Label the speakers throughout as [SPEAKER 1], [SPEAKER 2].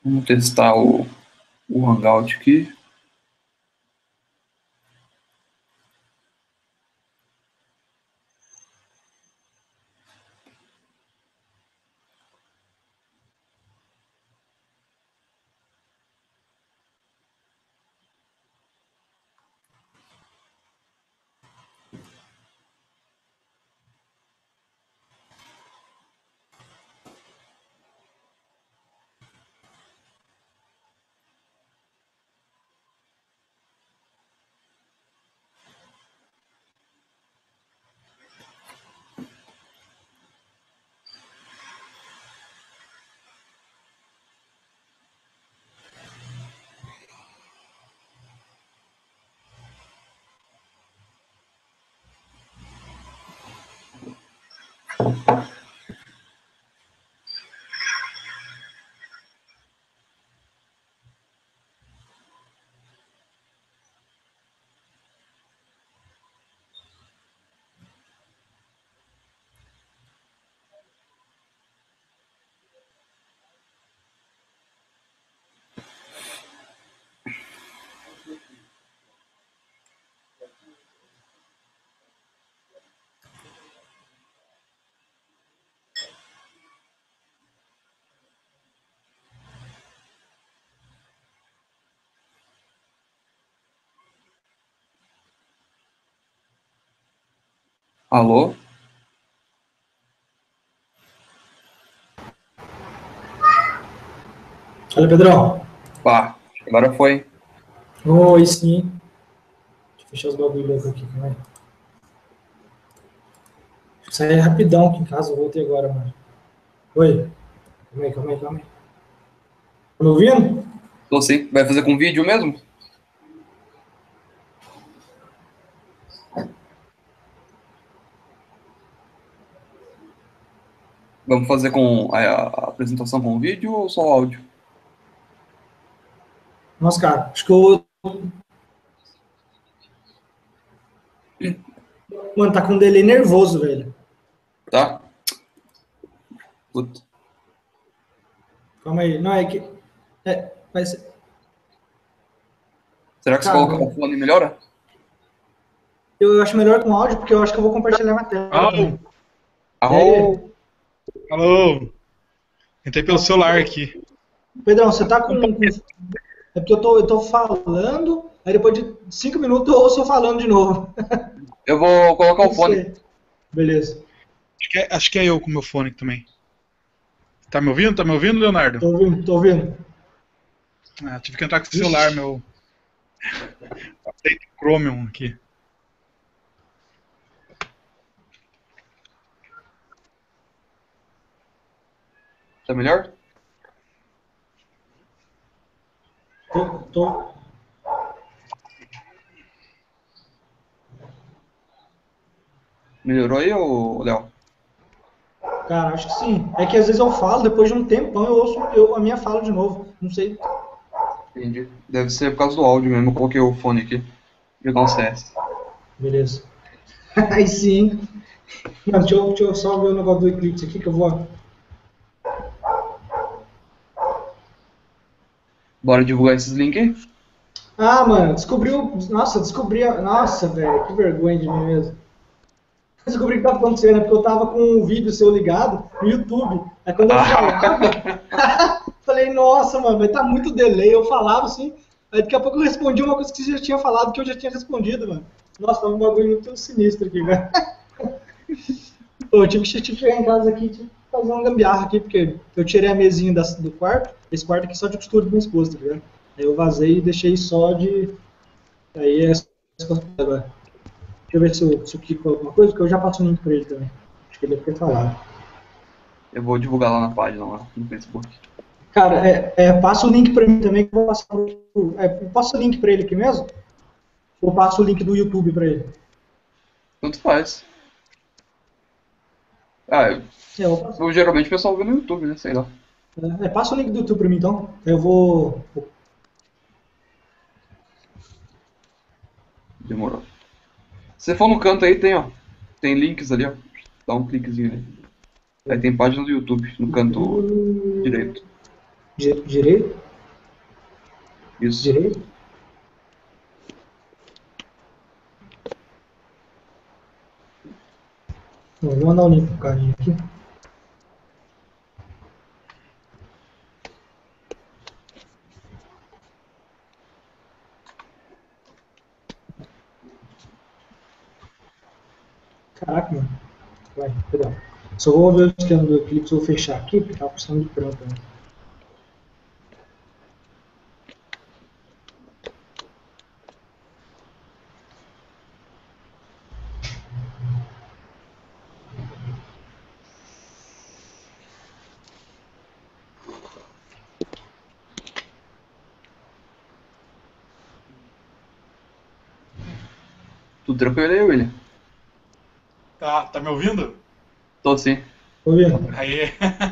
[SPEAKER 1] Vamos testar o Hangout aqui. Alô?
[SPEAKER 2] Fala, Pedrão.
[SPEAKER 1] Pá, agora foi.
[SPEAKER 2] Oi, sim. Deixa eu fechar os bagulho loucos aqui, calma aí. Saí rapidão aqui em casa, eu voltei agora, mano. Oi. Calma aí. Tá me ouvindo?
[SPEAKER 1] Tô sim. Vai fazer com vídeo mesmo? Vamos fazer com a apresentação com vídeo ou só áudio?
[SPEAKER 2] Nossa, cara, acho que eu. Mano, tá com um delay nervoso, velho.
[SPEAKER 1] Tá? Puta.
[SPEAKER 2] Calma aí. Não, é que. Vai ser.
[SPEAKER 1] Será que se
[SPEAKER 2] Cara,
[SPEAKER 1] colocar o fone melhora?
[SPEAKER 2] eu acho melhor com áudio, porque eu acho que eu vou compartilhar minha tela
[SPEAKER 3] Alô,
[SPEAKER 2] também. E aí?
[SPEAKER 1] Alô?
[SPEAKER 3] alô. Entrei pelo celular aqui.
[SPEAKER 2] Pedrão, você tá com. É porque eu tô falando, aí depois de 5 minutos eu ouço eu falando de novo.
[SPEAKER 1] Eu vou colocar o
[SPEAKER 2] Não
[SPEAKER 1] fone.
[SPEAKER 2] sei. Beleza.
[SPEAKER 3] Acho que é eu com o meu fone também. Tá me ouvindo? Tá me ouvindo, Leonardo?
[SPEAKER 2] Tô ouvindo.
[SPEAKER 3] Ah, tive que entrar com o celular,
[SPEAKER 2] Vixe.
[SPEAKER 3] meu. Update Chromium aqui.
[SPEAKER 1] Tá melhor?
[SPEAKER 2] Tô.
[SPEAKER 1] Melhorou aí, ô Léo?
[SPEAKER 2] Cara, acho que sim. É que às vezes eu falo, depois de um tempão eu ouço a minha fala de novo. Não sei.
[SPEAKER 1] Entendi. Deve ser por causa do áudio mesmo. Eu coloquei o fone aqui. Jogar um CS.
[SPEAKER 2] Beleza. Aí sim. Mano, deixa eu só ver o negócio do Eclipse aqui que eu vou.
[SPEAKER 1] Bora divulgar esses links aí?
[SPEAKER 2] Ah, mano, descobriu. Nossa, descobri. Nossa, velho, que vergonha de mim mesmo. Descobri o que estava acontecendo, porque eu tava com um vídeo seu ligado no YouTube. Aí quando eu falava,
[SPEAKER 1] Ah,
[SPEAKER 2] falei, nossa, mano, vai estar muito delay. Eu falava assim, aí daqui a pouco eu respondi uma coisa que você já tinha falado, que eu já tinha respondido, mano. Nossa, tava um bagulho muito sinistro aqui, velho. Pô, eu tive que chegar em casa aqui, tive que fazer uma gambiarra aqui, porque eu tirei a mesinha do quarto, esse quarto aqui só de costura do meu esposo, tá ligado? Aí eu vazei e deixei só de. Aí é essa coisa agora. Deixa eu ver se o Kiko falou alguma coisa, porque eu já passo o link pra ele também. Acho que ele deve ter falado.
[SPEAKER 1] eu vou divulgar lá na página, lá no Facebook.
[SPEAKER 2] Cara, passa o link pra mim também, que eu vou passar eu passo o link pra ele aqui mesmo? Ou passo o link do YouTube pra ele?
[SPEAKER 1] Tanto faz. Ah,
[SPEAKER 2] Eu passo.
[SPEAKER 1] geralmente o pessoal vê no YouTube, né? Sei lá.
[SPEAKER 2] Passa o link do YouTube pra mim então. Eu vou.
[SPEAKER 1] Demorou. Se for no canto aí, tem, ó. Tem links ali, ó. Dá um cliquezinho ali. Aí tem página do YouTube, no canto direito.
[SPEAKER 2] Direito?
[SPEAKER 1] Isso.
[SPEAKER 2] Direito? Vou mandar o link pro carinha aqui. Caraca, mano. Vai, perdão. Só vou ver o esquema do Eclipse, vou fechar aqui, porque tá precisando de pronto. Né?
[SPEAKER 1] Tudo tranquilo aí, William?
[SPEAKER 3] Tá me ouvindo?
[SPEAKER 1] Tô sim.
[SPEAKER 2] Tô vendo.
[SPEAKER 3] Aí.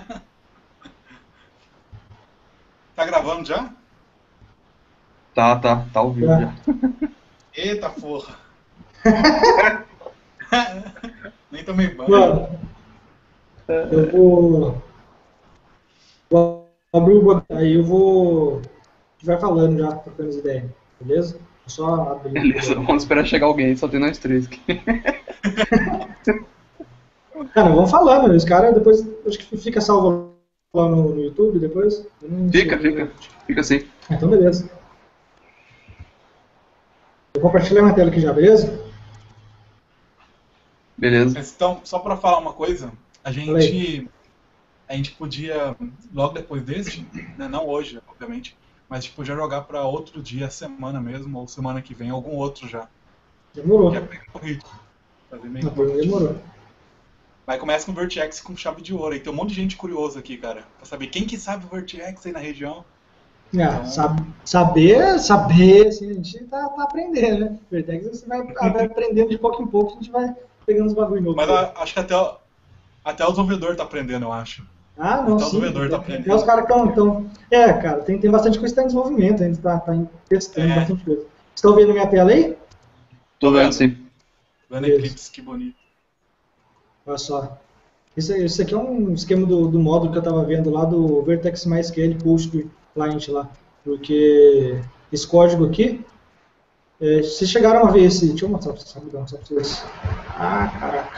[SPEAKER 3] Tá gravando já?
[SPEAKER 1] Tá ao vivo
[SPEAKER 2] Tá.
[SPEAKER 1] já.
[SPEAKER 3] Eita porra. Nem tomei banho.
[SPEAKER 2] Mano, eu vou abrir o botão, aí eu vou. A gente vai falando já, trocando as ideias, beleza? Só abrir.
[SPEAKER 1] Beleza, vamos esperar chegar alguém, só tem nós três aqui.
[SPEAKER 2] Cara, vamos falando, os caras depois. Acho que fica salvo lá no YouTube depois. Eu não sei.
[SPEAKER 1] Fica assim.
[SPEAKER 2] Então, beleza. Vou compartilhar minha tela aqui já, beleza?
[SPEAKER 1] Beleza.
[SPEAKER 3] Mas então, só pra falar uma coisa, a
[SPEAKER 2] Fala aí.
[SPEAKER 3] gente podia, logo depois desse, né, não hoje, obviamente, mas a gente podia jogar pra outro dia, semana mesmo, ou semana que vem, algum outro já.
[SPEAKER 2] Demorou.
[SPEAKER 3] Que é pegar o ritmo. Fazer meio
[SPEAKER 2] Não, demorou.
[SPEAKER 3] Mas começa com o Vertex com chave de ouro. E tem um monte de gente curiosa aqui, cara. Pra saber quem que sabe o Vertex aí na região.
[SPEAKER 2] Ah, saber, assim, a gente tá aprendendo, né? Vertex você vai aprendendo de pouco em pouco, a gente vai pegando os bagulho novo.
[SPEAKER 3] Mas acho que até o desenvolvedor tá aprendendo, eu acho.
[SPEAKER 2] Ah, não,
[SPEAKER 3] Até o
[SPEAKER 2] sim.
[SPEAKER 3] desenvolvedor tá
[SPEAKER 2] Até
[SPEAKER 3] aprendendo.
[SPEAKER 2] os caras estão. Cara, tem bastante coisa que tá em desenvolvimento, a gente tá testando bastante coisa. Vocês estão vendo minha tela aí?
[SPEAKER 1] Tô vendo sim.
[SPEAKER 3] Vendo Eclipse, que bonito.
[SPEAKER 2] Olha só. Isso aqui é um esquema do módulo que eu estava vendo lá do Vertex MySQL Post Client lá. Porque esse código aqui, vocês chegaram a ver esse. Deixa eu mostrar para vocês rapidão, só para vocês. Ah, caraca.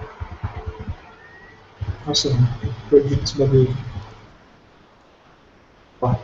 [SPEAKER 2] Nossa, perdi esse bagulho. Ó.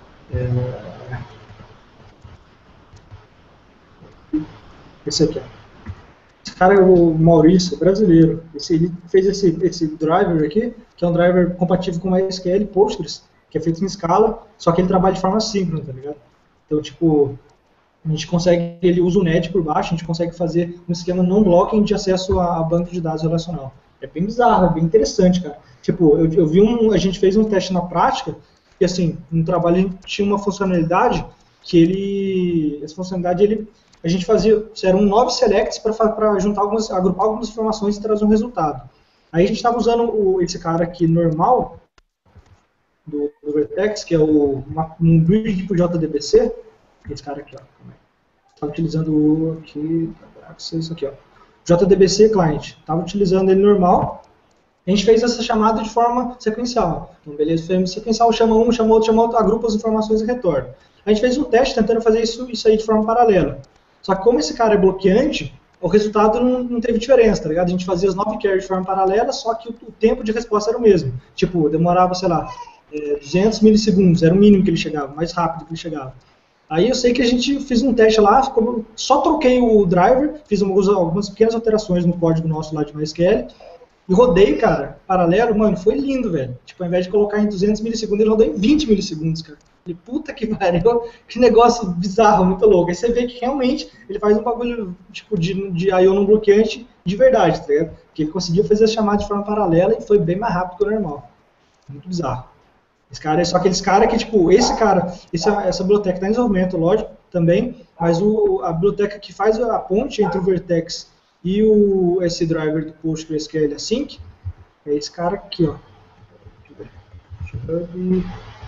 [SPEAKER 2] Esse aqui, ó. Esse cara, o Maurício, brasileiro, ele fez esse driver aqui, que é um driver compatível com MySQL e Postgres, que é feito em escala, só que ele trabalha de forma síncrona, tá ligado? Então, tipo, a gente consegue, ele usa o NET por baixo, a gente consegue fazer um esquema non-blocking de acesso a banco de dados relacional. É bem bizarro, é bem interessante, cara. Tipo, eu vi a gente fez um teste na prática, e assim, no trabalho a gente tinha uma funcionalidade que essa funcionalidade a gente fazia, eram 9 selects para agrupar algumas informações e trazer um resultado. Aí a gente estava usando esse cara aqui normal, do Vertex, que é um bridge tipo JDBC, esse cara aqui, ó. Estava utilizando isso aqui, ó. JDBC Client. Estava utilizando ele normal. A gente fez essa chamada de forma sequencial. Então, beleza, fez sequencial, chama um, chama outro, agrupa as informações e retorna. A gente fez um teste tentando fazer isso aí de forma paralela. Só que como esse cara é bloqueante, o resultado não teve diferença, tá ligado? A gente fazia as 9 carries de forma paralela, só que o tempo de resposta era o mesmo. Tipo, demorava, sei lá, 200 milissegundos, era o mínimo que ele chegava, mais rápido que ele chegava. Aí eu sei que a gente fez um teste lá, só troquei o driver, fiz algumas pequenas alterações no código nosso lá de MySQL, e rodei, cara, paralelo, mano, foi lindo, velho. Tipo, ao invés de colocar em 200 milissegundos, ele rodou em 20 milissegundos, cara. Falei, puta que pariu, que negócio bizarro, muito louco. Aí você vê que realmente ele faz um bagulho, tipo, de I/O não bloqueante de verdade, tá ligado? Porque ele conseguiu fazer a chamada de forma paralela e foi bem mais rápido que o normal. Muito bizarro. Esse cara é só aqueles caras que, tipo, essa biblioteca está em desenvolvimento, lógico, também, mas a biblioteca que faz a ponte entre o Vertex e esse driver do PostgreSQL Async é esse cara aqui, ó. Deixa eu ver.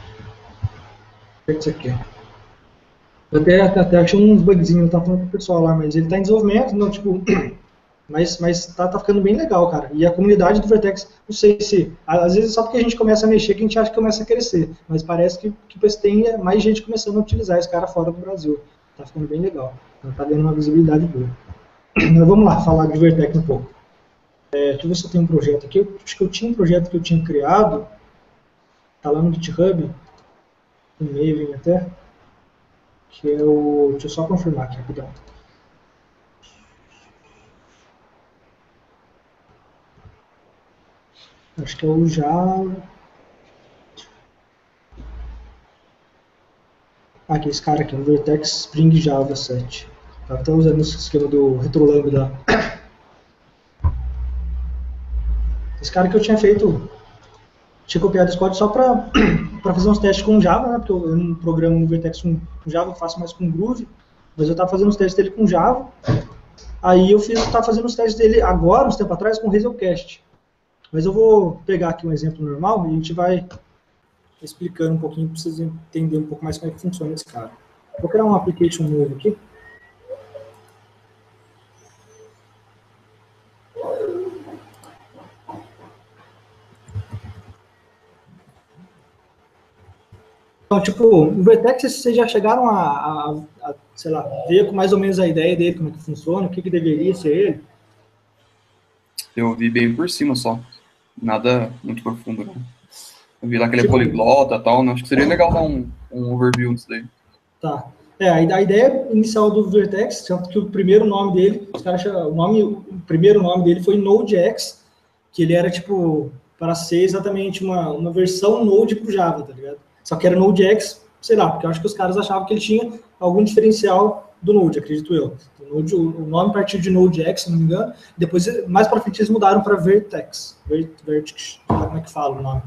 [SPEAKER 2] Esse aqui. Eu até achei uns bugzinhos, tá falando pro pessoal lá, mas ele está em desenvolvimento, não, tipo, Mas tá ficando bem legal, cara. E a comunidade do Vertex, não sei se... Às vezes só porque a gente começa a mexer que a gente acha que começa a crescer. Mas parece que tem mais gente começando a utilizar esse cara fora do Brasil. Tá ficando bem legal. Então tá dando uma visibilidade boa. Mas vamos lá, falar de Vertex um pouco. Deixa eu ver se eu tenho um projeto aqui. Acho que eu tinha um projeto que eu tinha criado. Tá lá no GitHub. Um Maven até. Que é o... Deixa eu só confirmar aqui, rapidão. Acho que é o Java. Aqui, esse cara aqui, o Vertex Spring Java 7. Tá até usando esse esquema do RetroLambda. Esse cara que eu tinha feito, tinha copiado esse código só para fazer uns testes com Java, né? Porque eu não programo no Vertex com Java, eu faço mais com Groove. Mas eu estava fazendo os testes dele com Java. Aí eu estava fazendo os testes dele agora, uns tempo atrás, com Hazelcast. Mas eu vou pegar aqui um exemplo normal e a gente vai explicando um pouquinho para vocês entenderem um pouco mais como é que funciona esse cara. Vou criar um application novo aqui. Então, tipo, o Vertex, vocês já chegaram sei lá, ver com mais ou menos a ideia dele, como é que funciona, o que deveria ser ele?
[SPEAKER 1] Eu vi bem por cima só. Nada muito profundo, não. Eu vi lá que ele é poliglota e tal, né? Acho que seria legal dar um overview disso daí.
[SPEAKER 2] Tá. A ideia inicial do Vertex, tanto que o primeiro nome dele, os caras o primeiro nome dele foi Node.js, que ele era, tipo, para ser exatamente uma versão Node pro Java, tá ligado? Só que era Node.js, sei lá, porque eu acho que os caras achavam que ele tinha algum diferencial do Node, acredito eu. O nome partiu de Node.js, se não me engano, depois, mais para frente, eles mudaram para Vertex. Vertex, não sei como é que fala o nome.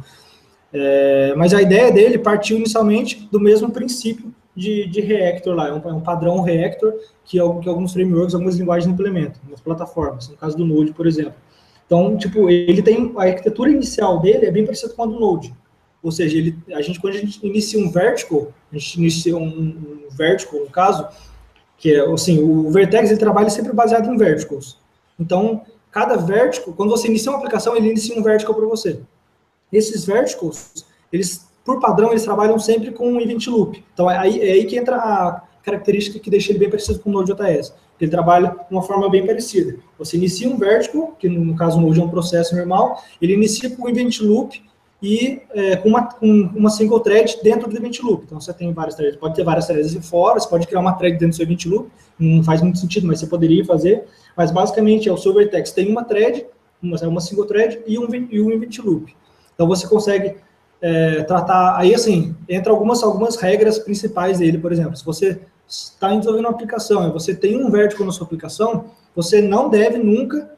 [SPEAKER 2] Mas a ideia dele partiu inicialmente do mesmo princípio de Reactor lá, é um padrão Reactor que alguns frameworks, algumas linguagens implementam, nas plataformas, no caso do Node, por exemplo. Então, tipo, ele tem, a arquitetura inicial dele é bem parecida com a do Node. Ou seja, quando a gente inicia um vertical, a gente inicia um vertical, no caso, que é, assim, o Vertex ele trabalha sempre baseado em verticals. Então, cada vertical, quando você inicia uma aplicação, ele inicia um vertical para você. Esses verticals, por padrão, eles trabalham sempre com um event loop. Então, é aí que entra a característica que deixa ele bem parecido com o Node.js. Ele trabalha de uma forma bem parecida. Você inicia um vertical, que no caso o Node é um processo normal, ele inicia com um event loop e com uma single thread dentro do event loop. Então, você tem várias threads. Pode ter várias threads fora, você pode criar uma thread dentro do seu event loop. Não faz muito sentido, mas você poderia fazer. Mas, basicamente, o seu Vertex tem uma thread, uma single thread e um event loop. Então, você consegue tratar... Aí, assim, entra algumas regras principais dele. Por exemplo, se você está desenvolvendo uma aplicação e você tem um vertical na sua aplicação, você não deve nunca,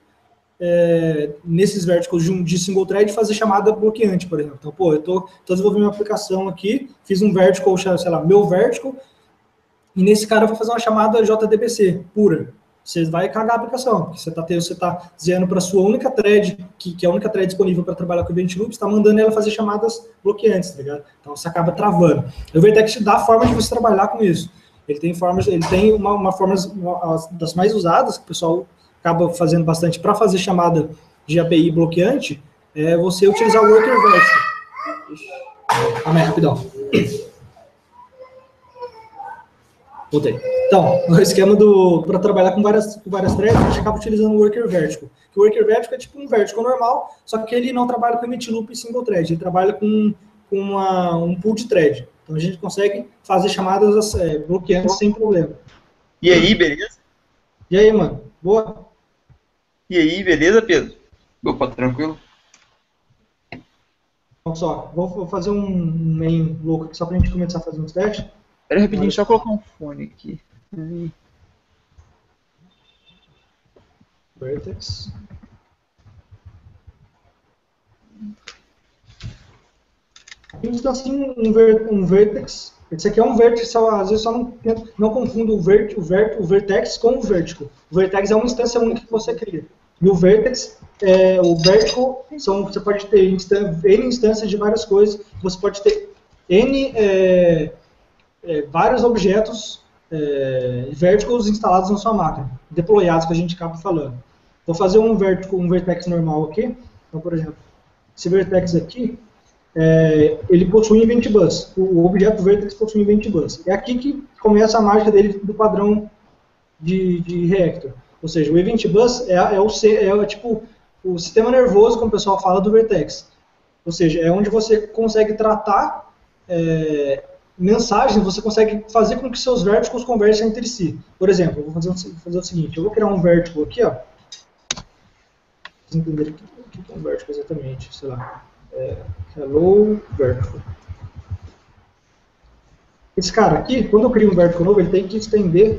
[SPEAKER 2] nesses verticals de single thread, fazer chamada bloqueante, por exemplo. Então, pô, eu estou desenvolvendo uma aplicação aqui, fiz um vertical, sei lá, meu vertical, e nesse cara eu vou fazer uma chamada JDBC pura. Você vai cagar a aplicação, porque você está dizendo para a sua única thread, que é a única thread disponível para trabalhar com o event loop, você está mandando ela fazer chamadas bloqueantes, tá ligado? Então você acaba travando. O Vertex te dá a forma de você trabalhar com isso. Ele tem uma forma das mais usadas, que o pessoal acaba fazendo bastante para fazer chamada de API bloqueante, é você utilizar o worker vertical. Rapidão. Voltei. Então, o esquema para trabalhar com várias threads, a gente acaba utilizando o worker vertical. O worker vertical é tipo um vertical normal, só que ele não trabalha com event loop e single thread, ele trabalha com um pool de thread. Então a gente consegue fazer chamadas bloqueantes sem problema.
[SPEAKER 4] E aí, beleza?
[SPEAKER 2] E aí, mano? Boa?
[SPEAKER 4] E aí, beleza, Pedro?
[SPEAKER 1] Opa, tranquilo?
[SPEAKER 2] Então, só, vou fazer um main louco aqui só pra gente começar a fazer uns testes.
[SPEAKER 4] Espera aí rapidinho, só colocar um fone aqui.
[SPEAKER 2] Vertex. Isso dá assim um vertex. Esse aqui é um vértice, às vezes só não confunda o vertex com o vertical. O vertex é uma instância única que você cria. E o vertex, o vertical, você pode ter N instâncias de várias coisas. Você pode ter N vários objetos verticals instalados na sua máquina, deployados, que a gente acaba falando. Vou fazer um vertex normal aqui. Então, por exemplo, esse vertex aqui, ele possui Event Bus. O objeto vertex possui Event Bus. É aqui que começa a mágica dele do padrão de Reactor. Ou seja, o Event Bus é tipo o sistema nervoso, como o pessoal fala, do vertex. Ou seja, é onde você consegue tratar mensagens, você consegue fazer com que seus verticals conversem entre si. Por exemplo, eu vou fazer o seguinte, eu vou criar um vertical aqui, ó. Vocês entenderem o que é um vertical exatamente, sei lá. Hello vertical. Esse cara aqui, quando eu crio um vertical novo, ele tem que estender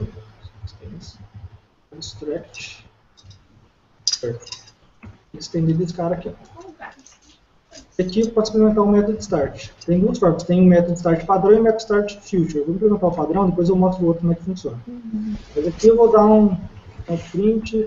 [SPEAKER 2] extract vertical. Estender desse cara aqui, ó. Aqui pode experimentar um método start. Tem duas formas, tem um método start padrão e um método start future. Eu vou implementar o padrão, depois eu mostro o outro como é que funciona. Mas aqui eu vou dar um print.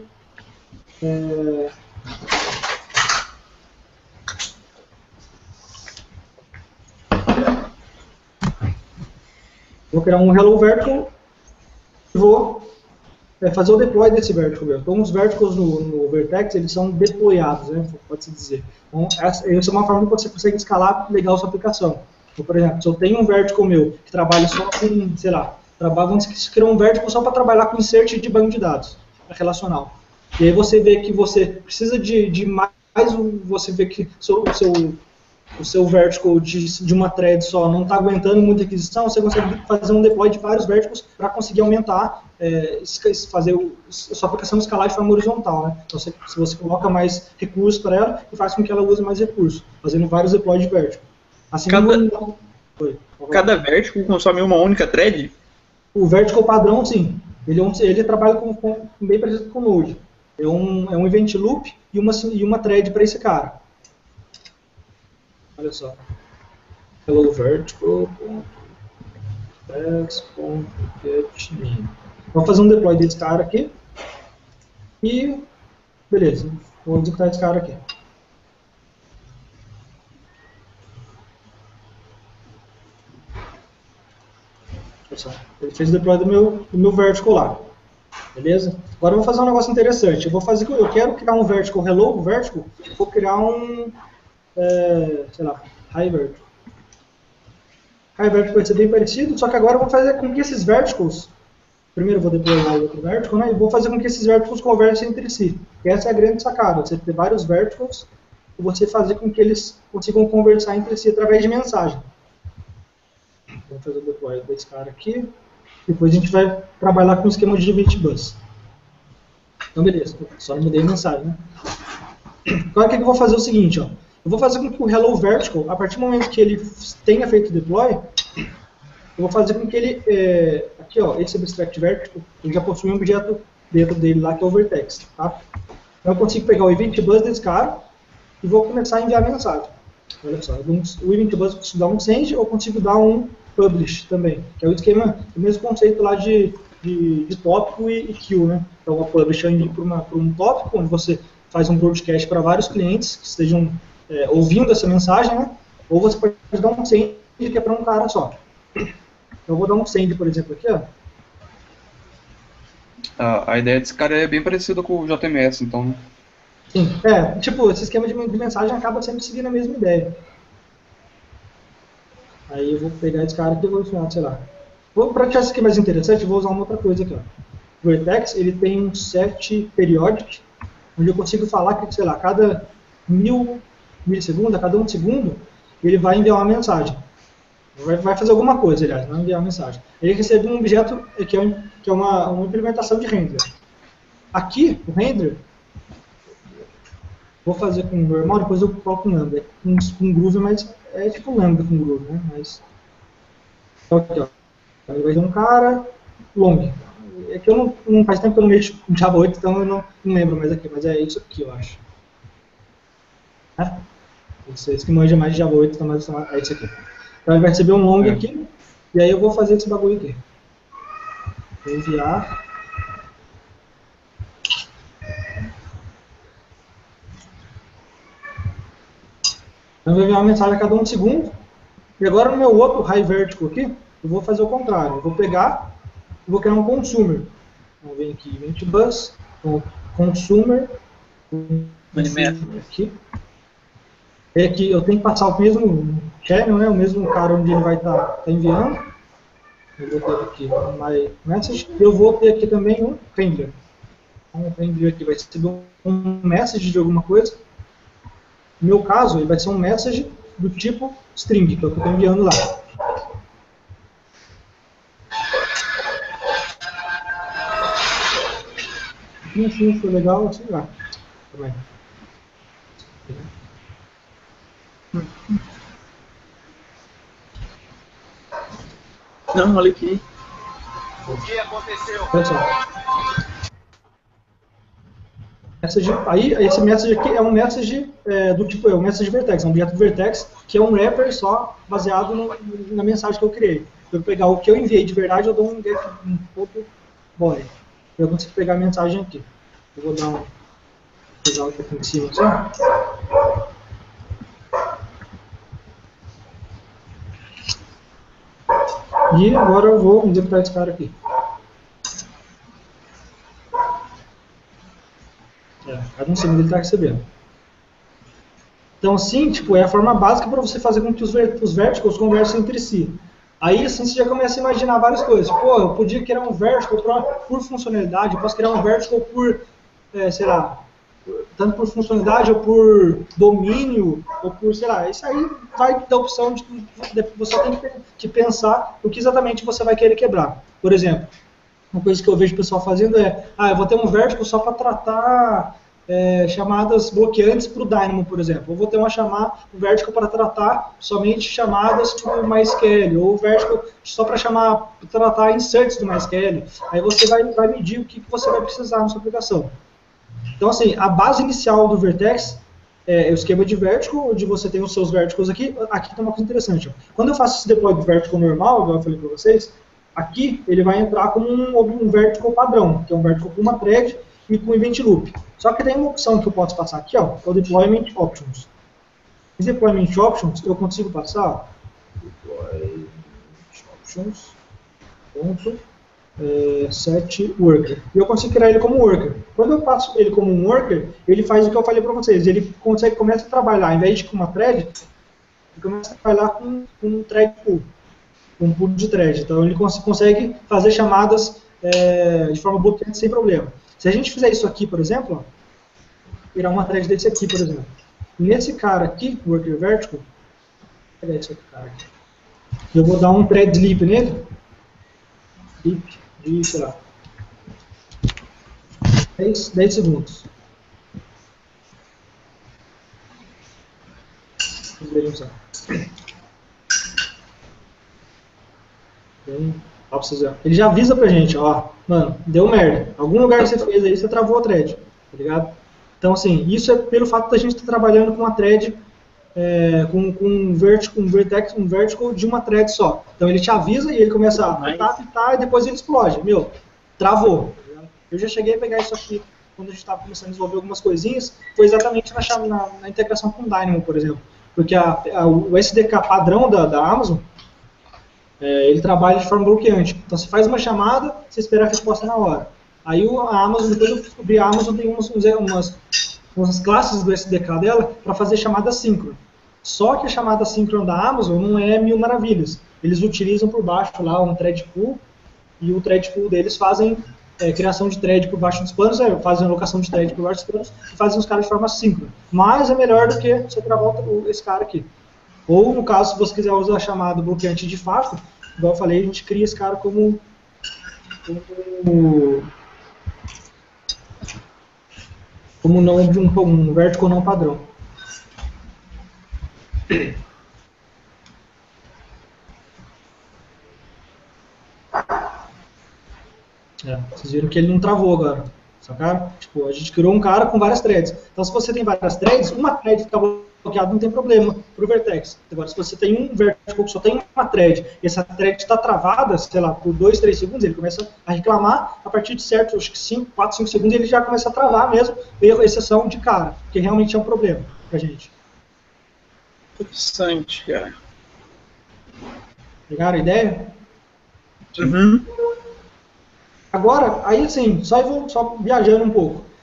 [SPEAKER 2] Vou criar um hello vertical e vou fazer o deploy desse vertical. Então, os verticals no Vertex, eles são deployados, né, pode-se dizer. Então, essa é uma forma que você consegue escalar legal a sua aplicação. Então, por exemplo, se eu tenho um vertical meu que trabalha só com, sei lá, vamos criar um vertical só para trabalhar com insert de banco de dados relacional. E aí você vê que você precisa de mais, você vê que o seu vertical de uma thread só não está aguentando muita aquisição, você consegue fazer um deploy de vários verticals para conseguir aumentar, fazer a sua aplicação escalar de forma horizontal. Né? Então, se você coloca mais recursos para ela e faz com que ela use mais recursos, fazendo vários deploys de vertical. Assim
[SPEAKER 4] cada vertical consome uma única thread?
[SPEAKER 2] O vertical padrão, sim. Ele trabalha bem parecido com o Node. É um event loop e uma thread para esse cara. Olha só. Hello vertical. Get. Vou fazer um deploy desse cara aqui. E beleza. Vou executar esse cara aqui. Ele fez o deploy do meu vertical lá. Beleza? Agora eu vou fazer um negócio interessante. Eu quero criar um vertical hello vertical. Vou criar um sei lá, high vertical. High vertical vai ser bem parecido, só que agora eu vou fazer com que esses verticals, primeiro eu vou deployar o outro vertical, né, e vou fazer com que esses verticals conversem entre si. E essa é a grande sacada, você ter vários verticals e você fazer com que eles consigam conversar entre si através de mensagem. Vou fazer o deploy desse cara aqui, depois a gente vai trabalhar com o esquema de event bus. Então beleza, só mudei a mensagem, né? Agora o que eu vou fazer é o seguinte, ó. Eu vou fazer com que o hello vertical, a partir do momento que ele tenha feito o deploy, eu vou fazer com que ele, aqui ó, esse abstract vertical, ele já possui um objeto dentro dele lá que é o vertex, tá? Então eu consigo pegar o event bus desse cara e vou começar a enviar mensagem. Olha só, o event bus eu consigo dar um send ou consigo dar um publish também, que é o esquema, o mesmo conceito lá de tópico e queue, né? Então a publish eu envio para um tópico, onde você faz um broadcast para vários clientes que estejam ouvindo essa mensagem, né? Ou você pode dar um send que é para um cara só. Eu vou dar um send, por exemplo, aqui, ó.
[SPEAKER 1] A ideia desse cara é bem parecida com o JMS, então, né?
[SPEAKER 2] Sim, tipo, esse esquema de mensagem acaba sempre seguindo a mesma ideia. Aí eu vou pegar esse cara aqui e vou ensinar, sei lá. Para deixar isso aqui mais interessante, eu vou usar uma outra coisa aqui, ó. O Vertex, ele tem um set periodic, onde eu consigo falar que, sei lá, cada 1000 milissegundos, a cada 1 segundo, ele vai enviar uma mensagem. Vai fazer alguma coisa, aliás, não enviar uma mensagem. Ele recebe um objeto que é uma implementação de render. Aqui, o render, vou fazer com normal, depois eu coloco um lambda. Com groove, mas é tipo lambda com groove, né? Mas, então aqui, ó. Aí vai ter um cara long. É que eu não faz tempo que eu não mexo com Java 8, então eu não lembro mais aqui, mas é isso aqui, eu acho. Vocês que manjam mais de Java 8, então é isso aqui. Então ele vai receber um long aqui, e aí eu vou fazer esse bagulho aqui. Vou enviar. Então eu vou enviar uma mensagem a cada 1 segundo. E agora no meu outro high vertical aqui, eu vou fazer o contrário. Eu vou pegar e vou criar um consumer. Então vem aqui, event bus, consumer, aqui. É que eu tenho que passar o mesmo channel, né, o mesmo cara onde ele vai estar enviando. Eu vou ter aqui my message. Eu vou ter aqui também um render. Um render aqui vai receber um message de alguma coisa. No meu caso, ele vai ser um message do tipo string, que é o que eu estou enviando lá. Sim, foi legal, sei lá. Também.
[SPEAKER 4] Não, olha aqui.
[SPEAKER 5] O que aconteceu?
[SPEAKER 2] Olha só. Aí, esse message aqui é um message do tipo, é um message vertex, é um objeto vertex, que é um wrapper só baseado na mensagem que eu criei. Eu vou pegar o que eu enviei de verdade, eu dou um get um ponto body. Eu consigo pegar a mensagem aqui. Eu vou dar pegar aqui em cima, só. E agora eu vou deletar esse cara aqui. Cada um segundo ele está recebendo. Então, assim, tipo, é a forma básica para você fazer com que os verticals conversem entre si. Aí, assim, você já começa a imaginar várias coisas. Pô, eu podia criar um vertical por funcionalidade, eu posso criar um vertical por, sei lá, tanto por funcionalidade ou por domínio, ou por, sei lá, isso aí vai dar a opção de você tem que pensar o que exatamente você vai querer quebrar. Por exemplo, uma coisa que eu vejo o pessoal fazendo é, eu vou ter um vertical só para tratar chamadas bloqueantes para o Dynamo, por exemplo. Eu vou ter um vertical para tratar somente chamadas tipo MySQL, ou vertical só para tratar inserts do MySQL. Aí você vai medir o que você vai precisar na sua aplicação. Então, assim, a base inicial do Vertex é o esquema de vertical, onde você tem os seus verticals aqui. Aqui tem uma coisa interessante. Ó. Quando eu faço esse deploy do vertical normal, igual eu falei para vocês, aqui ele vai entrar como um vertical padrão, que é um vertical com uma thread e com event loop. Só que tem uma opção que eu posso passar aqui, ó, que é o Deployment Options. Esse Deployment Options eu consigo passar Deployment Options set worker. E eu consigo criar ele como worker. Quando eu passo ele como um worker, ele faz o que eu falei para vocês. Ele começa a trabalhar, ao invés de com uma thread, ele começa a trabalhar com um thread pool. Um pool de thread. Então ele consegue fazer chamadas de forma bloqueante sem problema. Se a gente fizer isso aqui, por exemplo, virar uma thread desse aqui, por exemplo. Nesse cara aqui, worker vertical, vou pegar esse outro cara aqui. Eu vou dar um thread sleep nele. Sleep de, sei lá, 10 segundos. Ele já avisa pra gente, ó, mano, deu merda. Algum lugar que você fez aí, você travou a thread, tá ligado? Então, assim, isso é pelo fato da gente estar trabalhando com uma thread, com um vertical de uma thread só. Então ele te avisa e ele começa a pitar e depois ele explode. Meu, travou. Eu já cheguei a pegar isso aqui quando a gente estava começando a desenvolver algumas coisinhas, foi exatamente na integração com o Dynamo, por exemplo. Porque o SDK padrão da Amazon, ele trabalha de forma bloqueante. Então você faz uma chamada, você espera a resposta na hora. Aí a Amazon, depois eu descobri, a Amazon tem umas classes do SDK dela para fazer chamada síncrona. Só que a chamada síncrona da Amazon não é mil maravilhas. Eles utilizam por baixo lá um thread pool, e o thread pool deles fazem criação de thread por baixo dos panos, fazem alocação de thread por baixo dos panos e fazem os caras de forma síncrona. Mas é melhor do que você travar esse cara aqui. Ou, no caso, se você quiser usar a chamada bloqueante de fato, igual eu falei, a gente cria esse cara como não um vertical não padrão. Vocês viram que ele não travou agora, sacaram? Tipo, a gente criou um cara com várias threads. Então, se você tem várias threads, uma thread fica bloqueada não tem problema para o Vertex. Agora, se você tem um vertical que só tem uma thread, e essa thread está travada, sei lá, por 2, 3 segundos, ele começa a reclamar, a partir de certo, acho que 4, 5 segundos, ele já começa a travar mesmo, erro, exceção de cara, porque realmente é um problema pra gente.
[SPEAKER 4] Interessante, cara.
[SPEAKER 2] Pegaram a ideia?
[SPEAKER 4] Uhum.
[SPEAKER 2] Agora, aí assim, só viajando um pouco.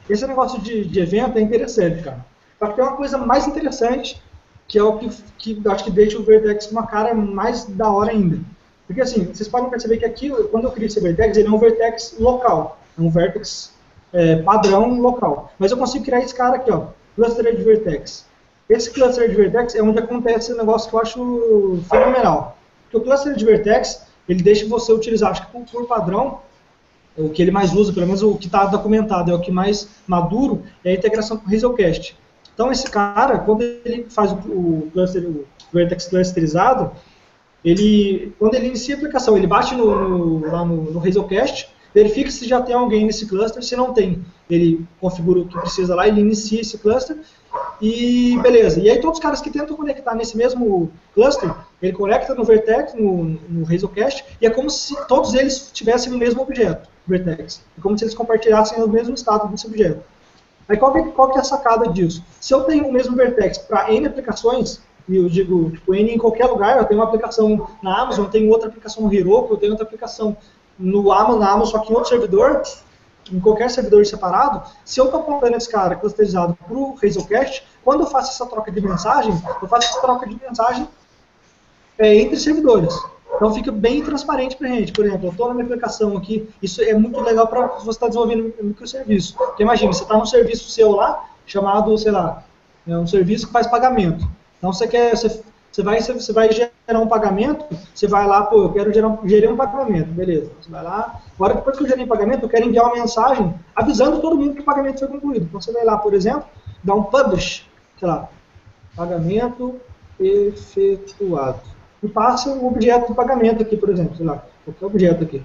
[SPEAKER 2] esse negócio de evento é interessante, cara. Só que tem uma coisa mais interessante, que é o que eu acho que deixa o Vertex uma cara mais da hora ainda. Porque assim, vocês podem perceber que aqui, quando eu crio esse Vertex, ele é um Vertex local, é um Vertex padrão local. Mas eu consigo criar esse cara aqui, ó, Cluster de Vertex. Esse Cluster de Vertex é onde acontece um negócio que eu acho fenomenal. Porque o Cluster de Vertex, ele deixa você utilizar, acho que por padrão, o que ele mais usa, pelo menos o que está documentado, é o que mais maduro, é a integração com o Hazelcast. Então esse cara, quando ele faz o Vertex clusterizado, quando ele inicia a aplicação, ele bate lá no Hazelcast, verifica se já tem alguém nesse cluster, se não tem, ele configura o que precisa lá, ele inicia esse cluster, e beleza. E aí todos os caras que tentam conectar nesse mesmo cluster, ele conecta no Vertex, no Hazelcast, e é como se todos eles tivessem o mesmo objeto, Vertex. É como se eles compartilhassem o mesmo estado desse objeto. Aí qual que é a sacada disso? Se eu tenho o mesmo Vertex para N aplicações, e eu digo, tipo, N em qualquer lugar, eu tenho uma aplicação na Amazon, eu tenho outra aplicação no Heroku, eu tenho outra aplicação na Amazon, só que em outro servidor, em qualquer servidor separado, se eu estou apontando esse cara clusterizado para o Hazelcast, quando eu faço essa troca de mensagem, eu faço essa troca de mensagem entre servidores. Então fica bem transparente para a gente. Por exemplo, eu estou na minha aplicação aqui, isso é muito legal para você estar desenvolvendo um microserviço. Porque imagina, você está num serviço seu lá, chamado, sei lá, um serviço que faz pagamento. Então você vai gerar um pagamento, você vai lá, pô, eu quero gerar um pagamento, beleza. Você vai lá, agora depois que eu gerei um pagamento, eu quero enviar uma mensagem avisando todo mundo que o pagamento foi concluído. Então você vai lá, por exemplo, dá um publish, sei lá, pagamento efetuado. E passa o objeto do pagamento aqui, por exemplo, sei lá, qualquer objeto aqui.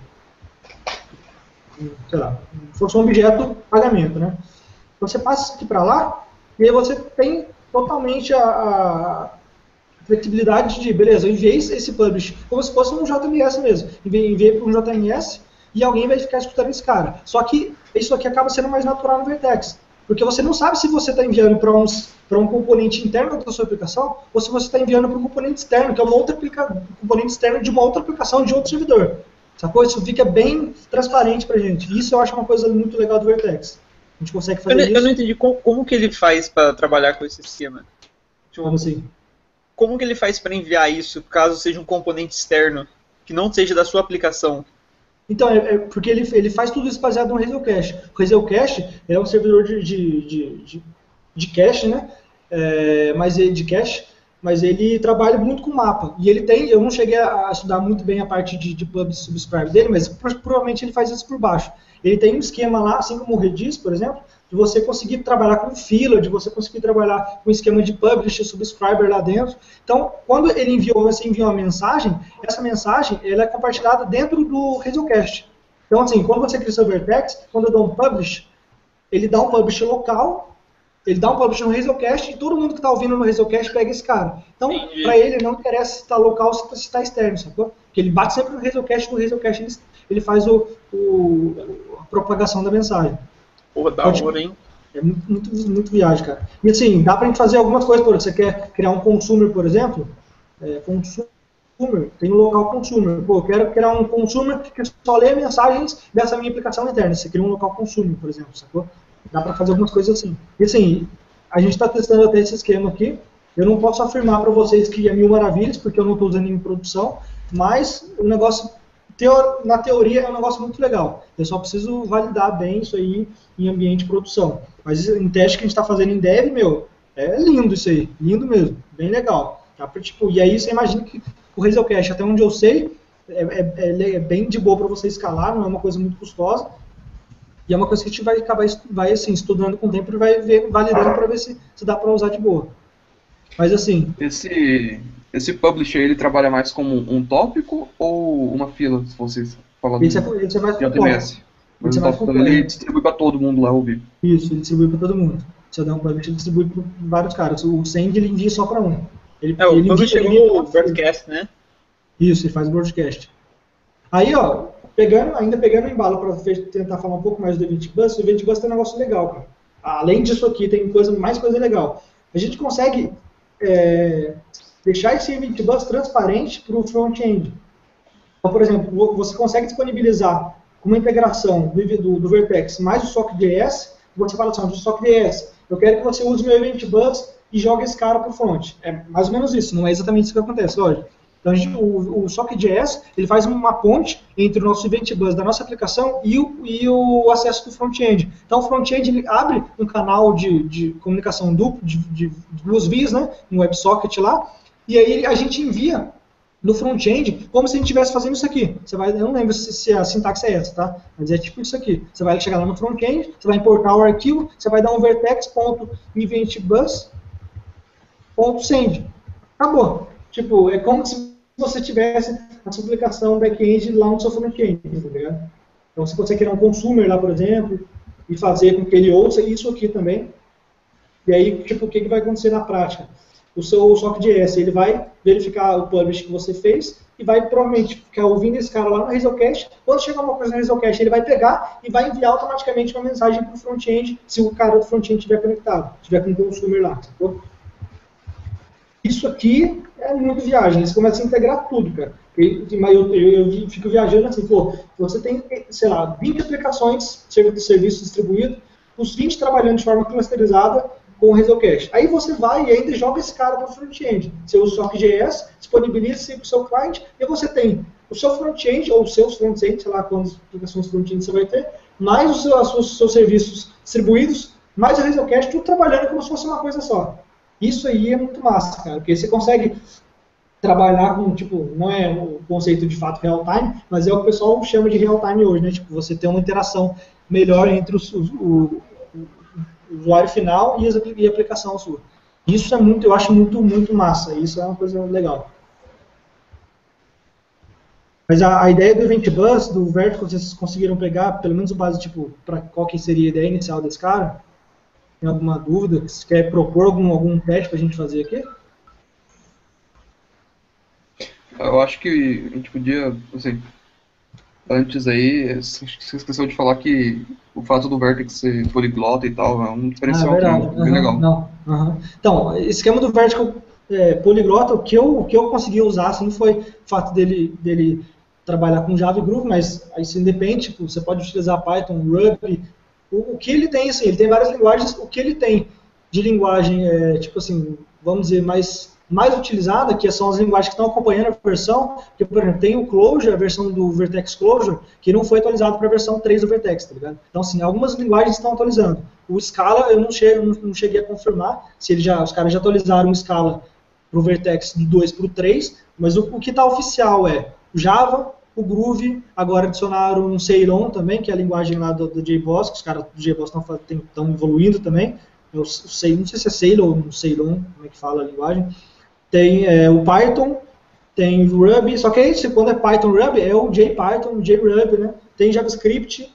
[SPEAKER 2] Sei lá, se fosse um objeto pagamento, né? Você passa isso aqui para lá, e aí você tem totalmente a flexibilidade de, beleza, eu enviei esse publish como se fosse um JMS mesmo. Enviei para um JMS e alguém vai ficar escutando esse cara. Só que isso aqui acaba sendo mais natural no Vertex. Porque você não sabe se você está enviando para um componente interno da sua aplicação ou se você está enviando para um componente externo, que é uma outra componente externo de uma outra aplicação de outro servidor. Sacou? Isso fica bem transparente para a gente. Isso eu acho uma coisa muito legal do Vertex. A gente consegue fazer isso.
[SPEAKER 4] Eu não entendi como que ele faz para trabalhar com esse esquema. Tipo,
[SPEAKER 2] como assim?
[SPEAKER 4] Como que ele faz para enviar isso, caso seja um componente externo, que não seja da sua aplicação?
[SPEAKER 2] Então, porque ele faz tudo isso baseado no Hazelcast. O Hazelcast é um servidor de cache, né? De cache, mas ele trabalha muito com mapa. E ele tem, eu não cheguei a estudar muito bem a parte de pub subscribe dele, mas provavelmente ele faz isso por baixo. Ele tem um esquema lá, assim como o Redis, por exemplo, de você conseguir trabalhar com fila, de você conseguir trabalhar com esquema de publish e subscriber lá dentro. Então, quando você envia uma mensagem, essa mensagem ela é compartilhada dentro do Hazelcast. Então, assim, quando você cria seu Vertex, quando eu dou um publish, ele dá um publish local, ele dá um publish no Hazelcast e todo mundo que está ouvindo no Hazelcast pega esse cara. Então, para ele, não interessa se está local ou se está externo, sacou? Porque ele bate sempre no Hazelcast ele faz a propagação da mensagem.
[SPEAKER 4] Porra, da hora, hein?
[SPEAKER 2] É muito viagem, cara. E assim, dá pra gente fazer algumas coisas, por exemplo, você quer criar um consumer, por exemplo, consumer, tem um local consumer. Pô, eu quero criar um consumer que só lê mensagens dessa minha aplicação interna. Você cria um local consumer, por exemplo, sacou? Dá pra fazer algumas coisas assim. E assim, a gente tá testando até esse esquema aqui. Eu não posso afirmar pra vocês que é mil maravilhas, porque eu não tô usando em produção, mas o negócio, na teoria, é um negócio muito legal. Eu só preciso validar bem isso aí em ambiente de produção. Mas em teste que a gente está fazendo em dev, é lindo isso aí. Lindo mesmo. Bem legal. Tá? E aí você imagina que o Hazelcast, até onde eu sei, é bem de boa para você escalar, não é uma coisa muito custosa. E é uma coisa que a gente vai acabar assim, estudando com o tempo e vai validando para ver se dá para usar de boa. Mas assim...
[SPEAKER 1] Esse publisher, ele trabalha mais como um tópico ou uma fila, se vocês falam
[SPEAKER 2] Esse é mais
[SPEAKER 1] JMS? Ele distribui para todo mundo lá ouvir.
[SPEAKER 2] Isso, ele distribui para todo mundo. Se eu der um publish, ele distribui para vários caras. O Send ele envia só para um.
[SPEAKER 4] O publish é o broadcast, né?
[SPEAKER 2] Isso, ele faz o broadcast. Aí, ó, ainda pegando o embalo para tentar falar um pouco mais do Event Bus, o Event Bus tem um negócio legal, cara. Além disso aqui, tem mais coisa legal. A gente consegue deixar esse Event Bus transparente para o front-end. Então, por exemplo, você consegue disponibilizar uma integração do Vertex mais o SockJS, você fala assim, só que eu quero que você use meu Event Bus e jogue esse cara para o front. É mais ou menos isso, não é exatamente isso que acontece, lógico. Então, o Socket.js, ele faz uma ponte entre o nosso Event Bus da nossa aplicação e o acesso do front-end. Então, o front-end ele abre um canal de comunicação duplo, de duas vias, né, um WebSocket lá, e aí a gente envia no front-end como se a gente estivesse fazendo isso aqui. Eu não lembro se a sintaxe é essa, tá? Mas é tipo isso aqui. Você vai chegar lá no front-end, você vai importar o arquivo, você vai dar um vertex.eventBus.send. Acabou. Tipo, é como se você tivesse a sua aplicação back-end lá no seu front-end, tá ligado? Então, se você quer um consumer lá, por exemplo, e fazer com que ele ouça isso aqui também, e aí, tipo, o que vai acontecer na prática? O seu Socket.js, ele vai verificar o publish que você fez e vai provavelmente ficar ouvindo esse cara lá no Hazelcast. Quando chegar uma coisa no Hazelcast, ele vai pegar e vai enviar automaticamente uma mensagem para o front-end, se o cara do front-end estiver conectado, estiver com o consumer lá, sacou? Isso aqui é muito viagem, eles começam a integrar tudo, cara. Eu fico viajando assim, pô, você tem, sei lá, 20 aplicações de serviço distribuído, os 20 trabalhando de forma clusterizada com o Hazelcast. Aí você vai e ainda joga esse cara para o front-end. Você usa o Socket.js, disponibiliza para o seu cliente, e você tem o seu front-end, ou os seus front-end, sei lá quantas aplicações front-end você vai ter, mais os seus serviços distribuídos, mais o Hazelcast, tudo trabalhando como se fosse uma coisa só. Isso aí é muito massa, cara, porque você consegue trabalhar com, tipo, não é o conceito de fato real-time, mas é o que o pessoal chama de real-time hoje, né? Tipo, você tem uma interação melhor entre o usuário final e a aplicação sua. Isso é muito, eu acho muito massa, isso é uma coisa legal. Mas a ideia do Event Bus, do Vertical, vocês conseguiram pegar, pelo menos o base, tipo, para qual que seria a ideia inicial desse cara? Tem alguma dúvida? Você quer propor algum teste para a gente fazer aqui?
[SPEAKER 1] Eu acho que a gente podia, assim, antes aí, você esqueceu de falar que o fato do Vertex ser poliglota e tal é um diferencial bem legal.
[SPEAKER 2] Não. Então, esse esquema do Vertical poliglota, o que eu consegui usar assim, foi o fato dele trabalhar com Java e Groove, mas aí isso independe, tipo, você pode utilizar Python, Ruby. O que ele tem, assim, ele tem várias linguagens, o que ele tem de linguagem, tipo assim, vamos dizer, mais utilizada, que são as linguagens que estão acompanhando a versão, que, por exemplo, tem o Clojure, a versão do Vertex Clojure, que não foi atualizado para a versão 3 do Vertex, tá ligado? Então, assim, algumas linguagens estão atualizando. O Scala, eu não cheguei a confirmar se os caras já atualizaram o Scala para o Vertex do 2 para o 3, mas o que está oficial é o Java, o Groove, agora adicionaram um Ceylon também, que é a linguagem lá do JBoss, que os caras do JBoss estão evoluindo também. Não sei se é Ceylon ou Ceylon, como é que fala a linguagem. Tem o Python, tem o Ruby, só que quando é Python Ruby, é o JPython, o JRuby, né? Tem JavaScript.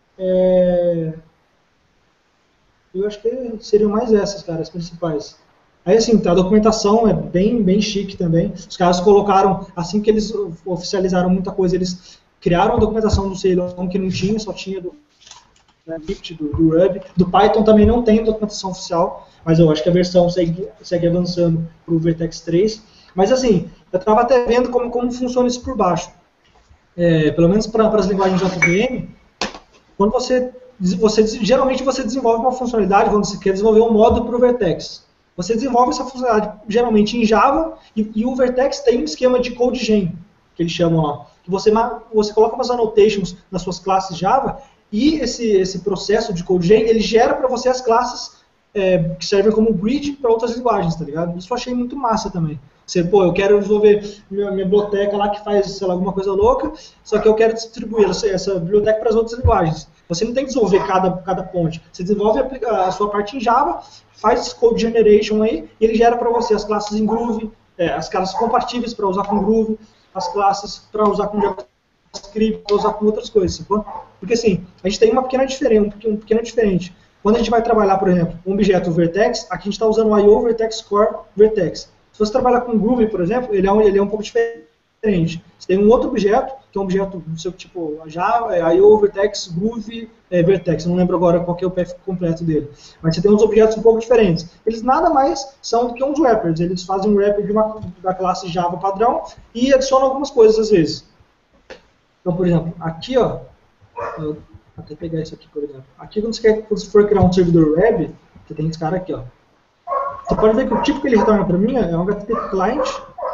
[SPEAKER 2] Eu acho que seriam mais essas, cara, as principais. Aí, assim, a documentação é bem chique também. Os caras colocaram, assim que eles oficializaram muita coisa, eles criaram a documentação do Ceylon que não tinha, só tinha do Script, do Ruby. Do Python também não tem documentação oficial, mas eu acho que a versão segue avançando para o Vertex 3. Mas, assim, eu estava até vendo como funciona isso por baixo. Pelo menos para as linguagens JVM, quando geralmente você desenvolve uma funcionalidade, quando você quer desenvolver um módulo para o Vertex. Você desenvolve essa funcionalidade geralmente em Java e o Vertex tem um esquema de code gen, que eles chamam lá. Que você coloca umas annotations nas suas classes Java e esse processo de code gen, ele gera para você as classes que servem como bridge para outras linguagens, tá ligado? Isso eu achei muito massa também. Eu quero desenvolver minha biblioteca lá que faz, sei lá, alguma coisa louca, só que eu quero distribuir essa biblioteca para as outras linguagens. Você não tem que desenvolver cada ponte. Você desenvolve a sua parte em Java, faz esse code generation aí, e ele gera para você as classes em Groove, as classes compatíveis para usar com Groove, as classes para usar com JavaScript, para usar com outras coisas. Sacou? Porque assim, a gente tem um pequeno diferente. Quando a gente vai trabalhar, por exemplo, um objeto Vertex, aqui a gente está usando o IO Vertex Core Vertex. Se você trabalhar com Groove, por exemplo, ele é um pouco diferente. Você tem um outro objeto, que é um objeto do seu tipo Java, IO, Vertex, Groove, Vertex. Eu não lembro agora qual que é o path completo dele. Mas você tem uns objetos um pouco diferentes. Eles nada mais são do que uns wrappers. Eles fazem um wrapper da classe Java padrão e adicionam algumas coisas às vezes. Então, por exemplo, aqui, ó, Vou até pegar isso aqui, por exemplo. Aqui, quando você for criar um servidor web, você tem esse cara aqui, ó. Você pode ver que o tipo que ele retorna para mim é um HTTP client.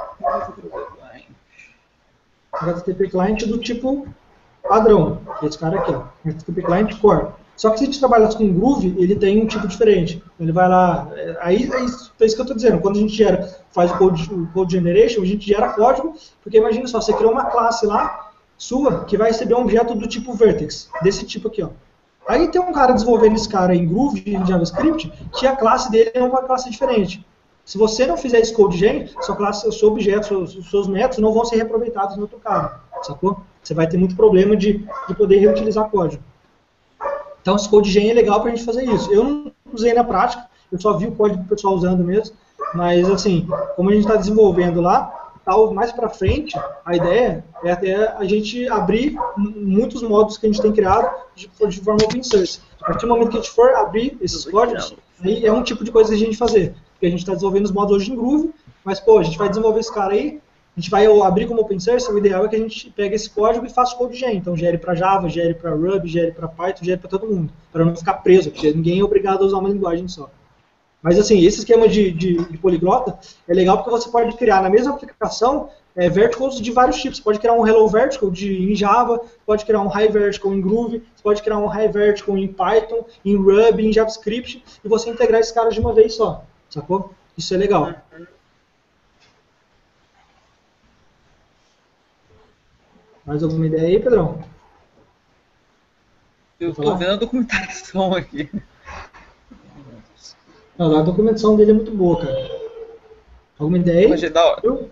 [SPEAKER 2] HTTP client do tipo padrão, que é esse cara aqui, ó. HTTP client core. Só que se a gente trabalhar com Groovy, ele tem um tipo diferente. Ele vai lá, é isso que eu estou dizendo. Quando a gente faz o code generation, a gente gera código, porque imagina só, você criou uma classe lá, sua, que vai receber um objeto do tipo vertex, desse tipo aqui, ó. Aí tem um cara desenvolvendo esse cara em Groovy, em JavaScript, que a classe dele é uma classe diferente. Se você não fizer esse code gen, sua classe, o seu objeto, os seus métodos não vão ser reaproveitados no outro cara, sacou? Você vai ter muito problema de poder reutilizar código. Então, esse code gen é legal para a gente fazer isso. Eu não usei na prática, eu só vi o código do pessoal usando mesmo, mas, assim, como a gente está desenvolvendo lá, mais para frente, a ideia é até a gente abrir muitos módulos que a gente tem criado de forma open source. A partir do momento que a gente for abrir esses códigos, aí é um tipo de coisa que a gente fazer. Porque a gente está desenvolvendo os módulos hoje em Groovy, mas, pô, a gente vai desenvolver esse cara aí, a gente vai abrir como open source, o ideal é que a gente pegue esse código e faça o code gen. Então, gere para Java, gere para Ruby, gere para Python, gere para todo mundo, para não ficar preso, porque ninguém é obrigado a usar uma linguagem só. Mas, assim, esse esquema de poliglota é legal porque você pode criar na mesma aplicação verticals de vários tipos. Você pode criar um Hello Vertical em Java, pode criar um High Vertical em Groovy, você pode criar um High Vertical em Python, em Ruby, em JavaScript, e você integrar esses caras de uma vez só, sacou? Isso é legal. Mais alguma ideia aí, Pedrão?
[SPEAKER 4] Eu estou vendo a documentação aqui.
[SPEAKER 2] Não, a documentação dele é muito boa, cara. Alguma ideia aí?
[SPEAKER 4] Achei da hora.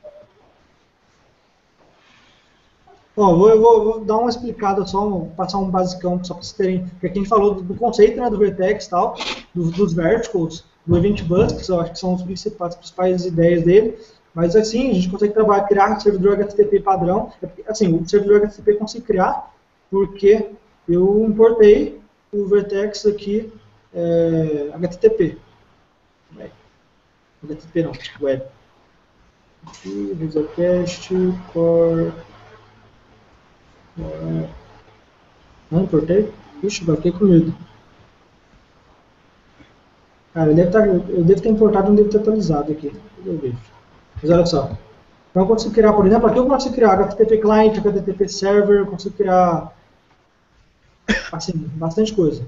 [SPEAKER 2] Ó, vou dar uma explicada só, passar um basicão, só para vocês terem... Porque aqui a gente falou do conceito, né, do Vertex e tal, dos verticals, do Event Bus, que eu acho que são as principais ideias dele. Mas assim, a gente consegue criar um servidor HTTP padrão. Assim, o servidor HTTP eu consigo criar porque eu importei o Vertex aqui, HTTP. HTTP não, web. Aqui, VisualCast, Core. Não importei? Ixi, fiquei com medo. Cara, eu devo ter importado e não devo ter atualizado aqui. Eu vejo. Mas olha só. Então eu consigo criar, por exemplo, aqui eu consigo criar HTTP Client, HTTP Server, eu consigo criar, assim, bastante coisa.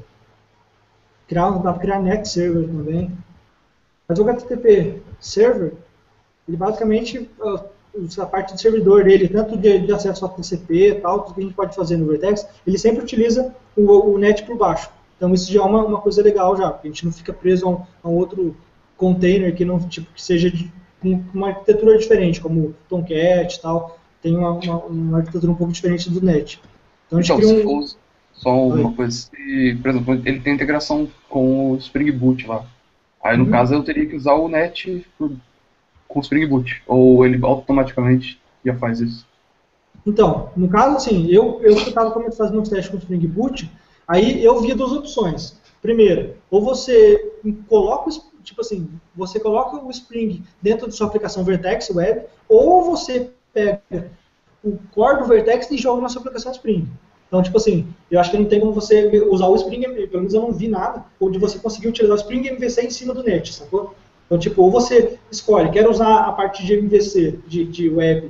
[SPEAKER 2] Dá para criar Net Server também. Mas o HTTP Server, ele basicamente, a parte de servidor dele, tanto de acesso ao TCP e tal, tudo que a gente pode fazer no Vertex, ele sempre utiliza o net por baixo. Então isso já é uma coisa legal já, porque a gente não fica preso a um outro container que, não, tipo, que seja com uma arquitetura diferente, como Tomcat e tal, tem uma arquitetura um pouco diferente do net. Então a gente cria
[SPEAKER 1] só uma coisa, por exemplo, ele tem integração com o Spring Boot lá. Aí no caso eu teria que usar o net com o Spring Boot, ou ele automaticamente já faz isso?
[SPEAKER 2] Então, no caso assim, eu estava fazendo uns testes com o Spring Boot, aí eu via duas opções. Primeiro, ou você coloca, tipo assim, você coloca o Spring dentro da sua aplicação Vertex Web, ou você pega o core do Vertex e joga na sua aplicação Spring. Então, tipo assim, eu acho que não tem como você usar o Spring, pelo menos eu não vi nada, onde você conseguir utilizar o Spring MVC em cima do net, sacou? Então, tipo, ou você escolhe, quero usar a parte de MVC, de web,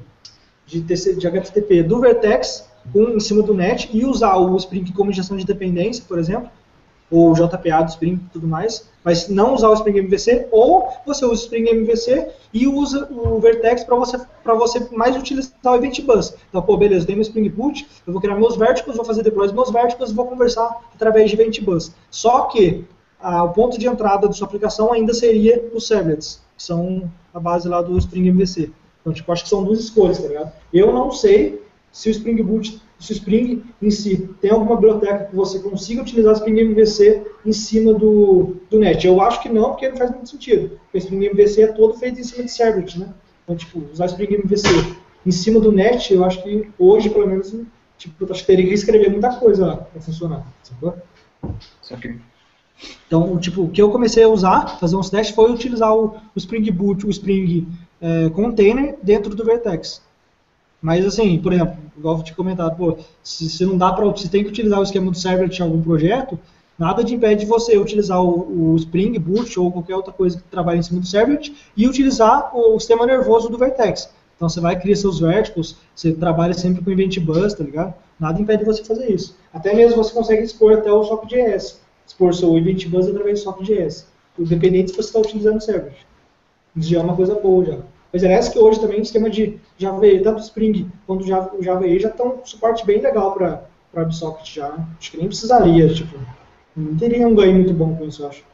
[SPEAKER 2] de HTTP do Vertex em cima do net e usar o Spring como injeção de dependência, por exemplo, ou o JPA do Spring e tudo mais, mas não usar o Spring MVC, ou você usa o Spring MVC e usa o Vertex para você mais utilizar o Event Bus. Então, pô, beleza, tem meu Spring Boot, eu vou criar meus verticals, vou fazer deploy dos meus verticals e vou conversar através de Event Bus. Só que o ponto de entrada da sua aplicação ainda seria os servlets, que são a base lá do Spring MVC. Então, tipo, acho que são duas escolhas, tá ligado? Eu não sei se o Spring Boot, se o Spring em si tem alguma biblioteca que você consiga utilizar o Spring MVC em cima do net. Eu acho que não, porque não faz muito sentido. Porque o Spring MVC é todo feito em cima de servlet, né? Então, tipo, usar o Spring MVC em cima do net, eu acho que hoje, pelo menos, tipo, eu acho que teria que escrever muita coisa lá para funcionar. Sacou?
[SPEAKER 1] Isso aqui.
[SPEAKER 2] Então, tipo, o que eu comecei a usar, fazer uns testes, foi utilizar o Spring Boot, o Spring Container dentro do Vertex. Mas assim, por exemplo, igual eu tinha comentado, pô, se não dá para, se tem que utilizar o esquema do Servlet em algum projeto, nada te impede de você utilizar o Spring Boot ou qualquer outra coisa que trabalhe em cima do Servlet e utilizar o sistema nervoso do Vertex. Então você vai criar seus verticals, você trabalha sempre com Event Bus, tá ligado? Nada impede você fazer isso. Até mesmo você consegue expor até o Socket.js, expor seu Event Bus através do Socket.js, independente se você está utilizando o Servlet. Isso já é uma coisa boa já. Mas parece que hoje também o esquema de Java EE, tanto o Spring quanto o Java EE já estão um suporte bem legal para WebSocket já. Acho que nem precisaria, tipo, não teria um ganho muito bom com isso, eu acho.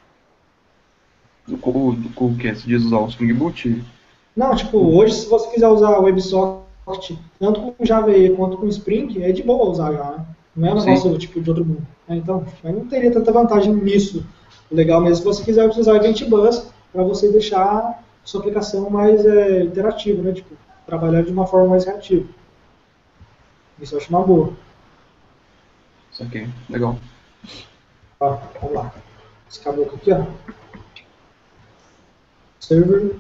[SPEAKER 1] Com o que? Você diz usar o Spring Boot?
[SPEAKER 2] Não, tipo, hoje se você quiser usar o WebSocket tanto com Java EE quanto com Spring, é de boa usar já, né? Não é um negócio tipo de outro mundo. Então, eu não teria tanta vantagem nisso. O legal mesmo se você quiser utilizar o Event Bus para você deixar sua aplicação mais interativa, né? Tipo, trabalhar de uma forma mais reativa. Isso eu acho uma boa.
[SPEAKER 1] Isso aqui, legal.
[SPEAKER 2] Ó, vamos lá. Esse caboclo aqui, ó. Server.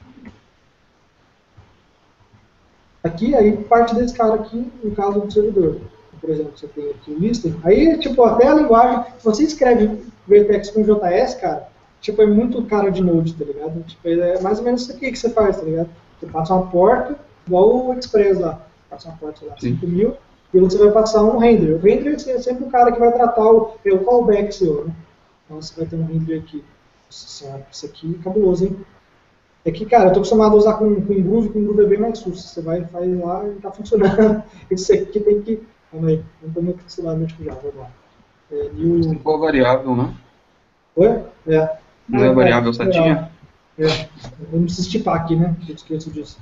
[SPEAKER 2] Aqui, aí parte desse cara aqui, no caso do servidor. Por exemplo, você tem aqui o listing. Aí, tipo, até a linguagem, se você escreve Vertex com JS, cara, tipo, é muito cara de Node, tá ligado? Tipo, é mais ou menos isso aqui que você faz, tá ligado? Você passa uma porta, igual o Express lá. Passa uma porta, sei lá, 5.000, e você vai passar um render. O render é sempre o cara que vai tratar o callback seu, né? Então você vai ter um render aqui. Nossa senhora, isso aqui é cabuloso, hein? É que, cara, eu tô acostumado a usar com Groove é bem mais susto. Você vai, faz lá e tá funcionando. Isso aqui tem que... Calma aí, não tô muito acostumado com Java, vamos lá.
[SPEAKER 1] Você tem qual variável, né?
[SPEAKER 2] Oi?
[SPEAKER 1] Não é a variável setinha?
[SPEAKER 2] Eu não preciso tipar aqui, né? Eu esqueço disso.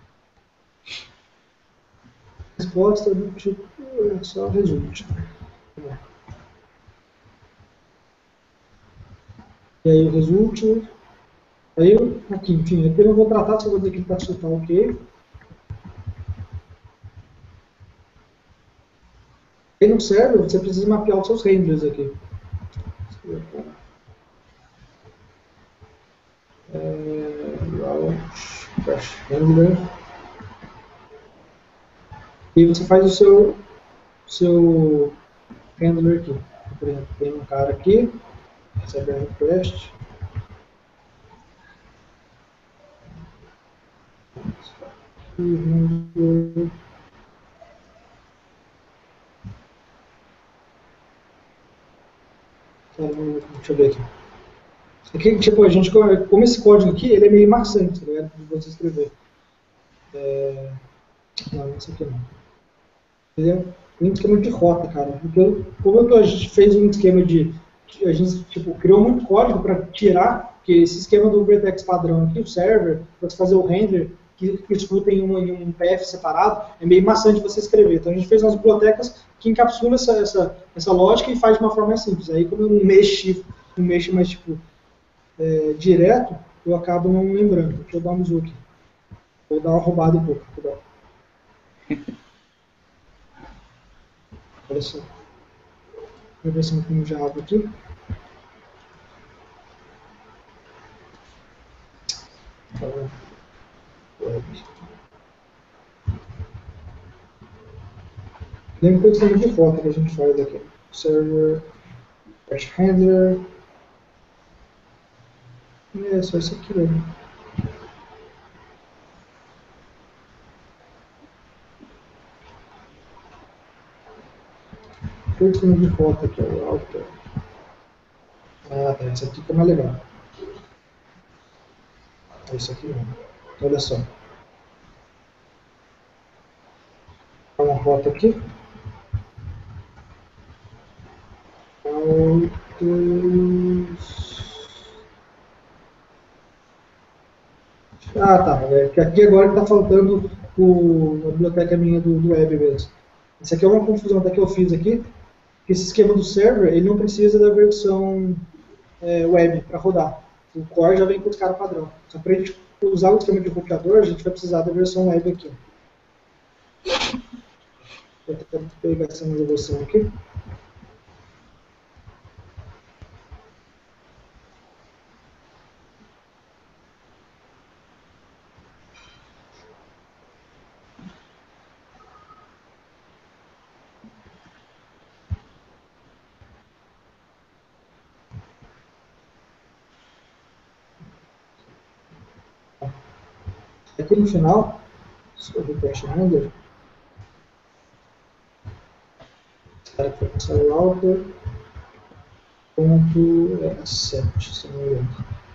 [SPEAKER 2] Resposta do tipo... É só result. E aí o result... Aí, aqui, enfim, aqui eu não vou tratar, só vou dizer que ele está ok. E no server, você precisa mapear os seus renders aqui. Render. E você faz o seu handler aqui. Por exemplo, tem um cara aqui, recebe a request. Deixa eu ver aqui. Aqui, tipo, a gente, como esse código aqui, ele é meio maçante, né, de você escrever. Não, esse aqui não. Ele é um esquema de rota, cara. Porque, como a gente fez um esquema de... A gente tipo, criou muito código para tirar, porque esse esquema do Vertex padrão aqui, o server, para você fazer o render, que escuta em um PF separado, é meio maçante você escrever. Então a gente fez umas bibliotecas que encapsulam essa lógica e faz de uma forma mais simples. Aí como eu não mexo mais tipo, direto, eu acabo não lembrando. Deixa eu dar um zoom aqui. Vou dar uma roubada um pouco. Olha só. A versão com Java aqui. Lembra que eu estou de foto que a gente faz aqui. Server, Patch Handler. É só isso aqui mesmo. Estou de foto aqui, o autor. Ah, tá. Esse aqui que é mais legal. É isso aqui mesmo. Olha só. Dá uma foto aqui. Ah, tá. Que aqui agora está faltando a biblioteca minha do web mesmo. Isso aqui é uma confusão até que eu fiz aqui. Que esse esquema do server, ele não precisa da versão web para rodar. O core já vem com os caras padrão. Só para a gente usar o esquema de roteador, a gente vai precisar da versão web aqui. Vou tentar pegar essa resolução aqui. Aqui no final, sobre o teste render, para começar o router, ponto 7, se não me engano.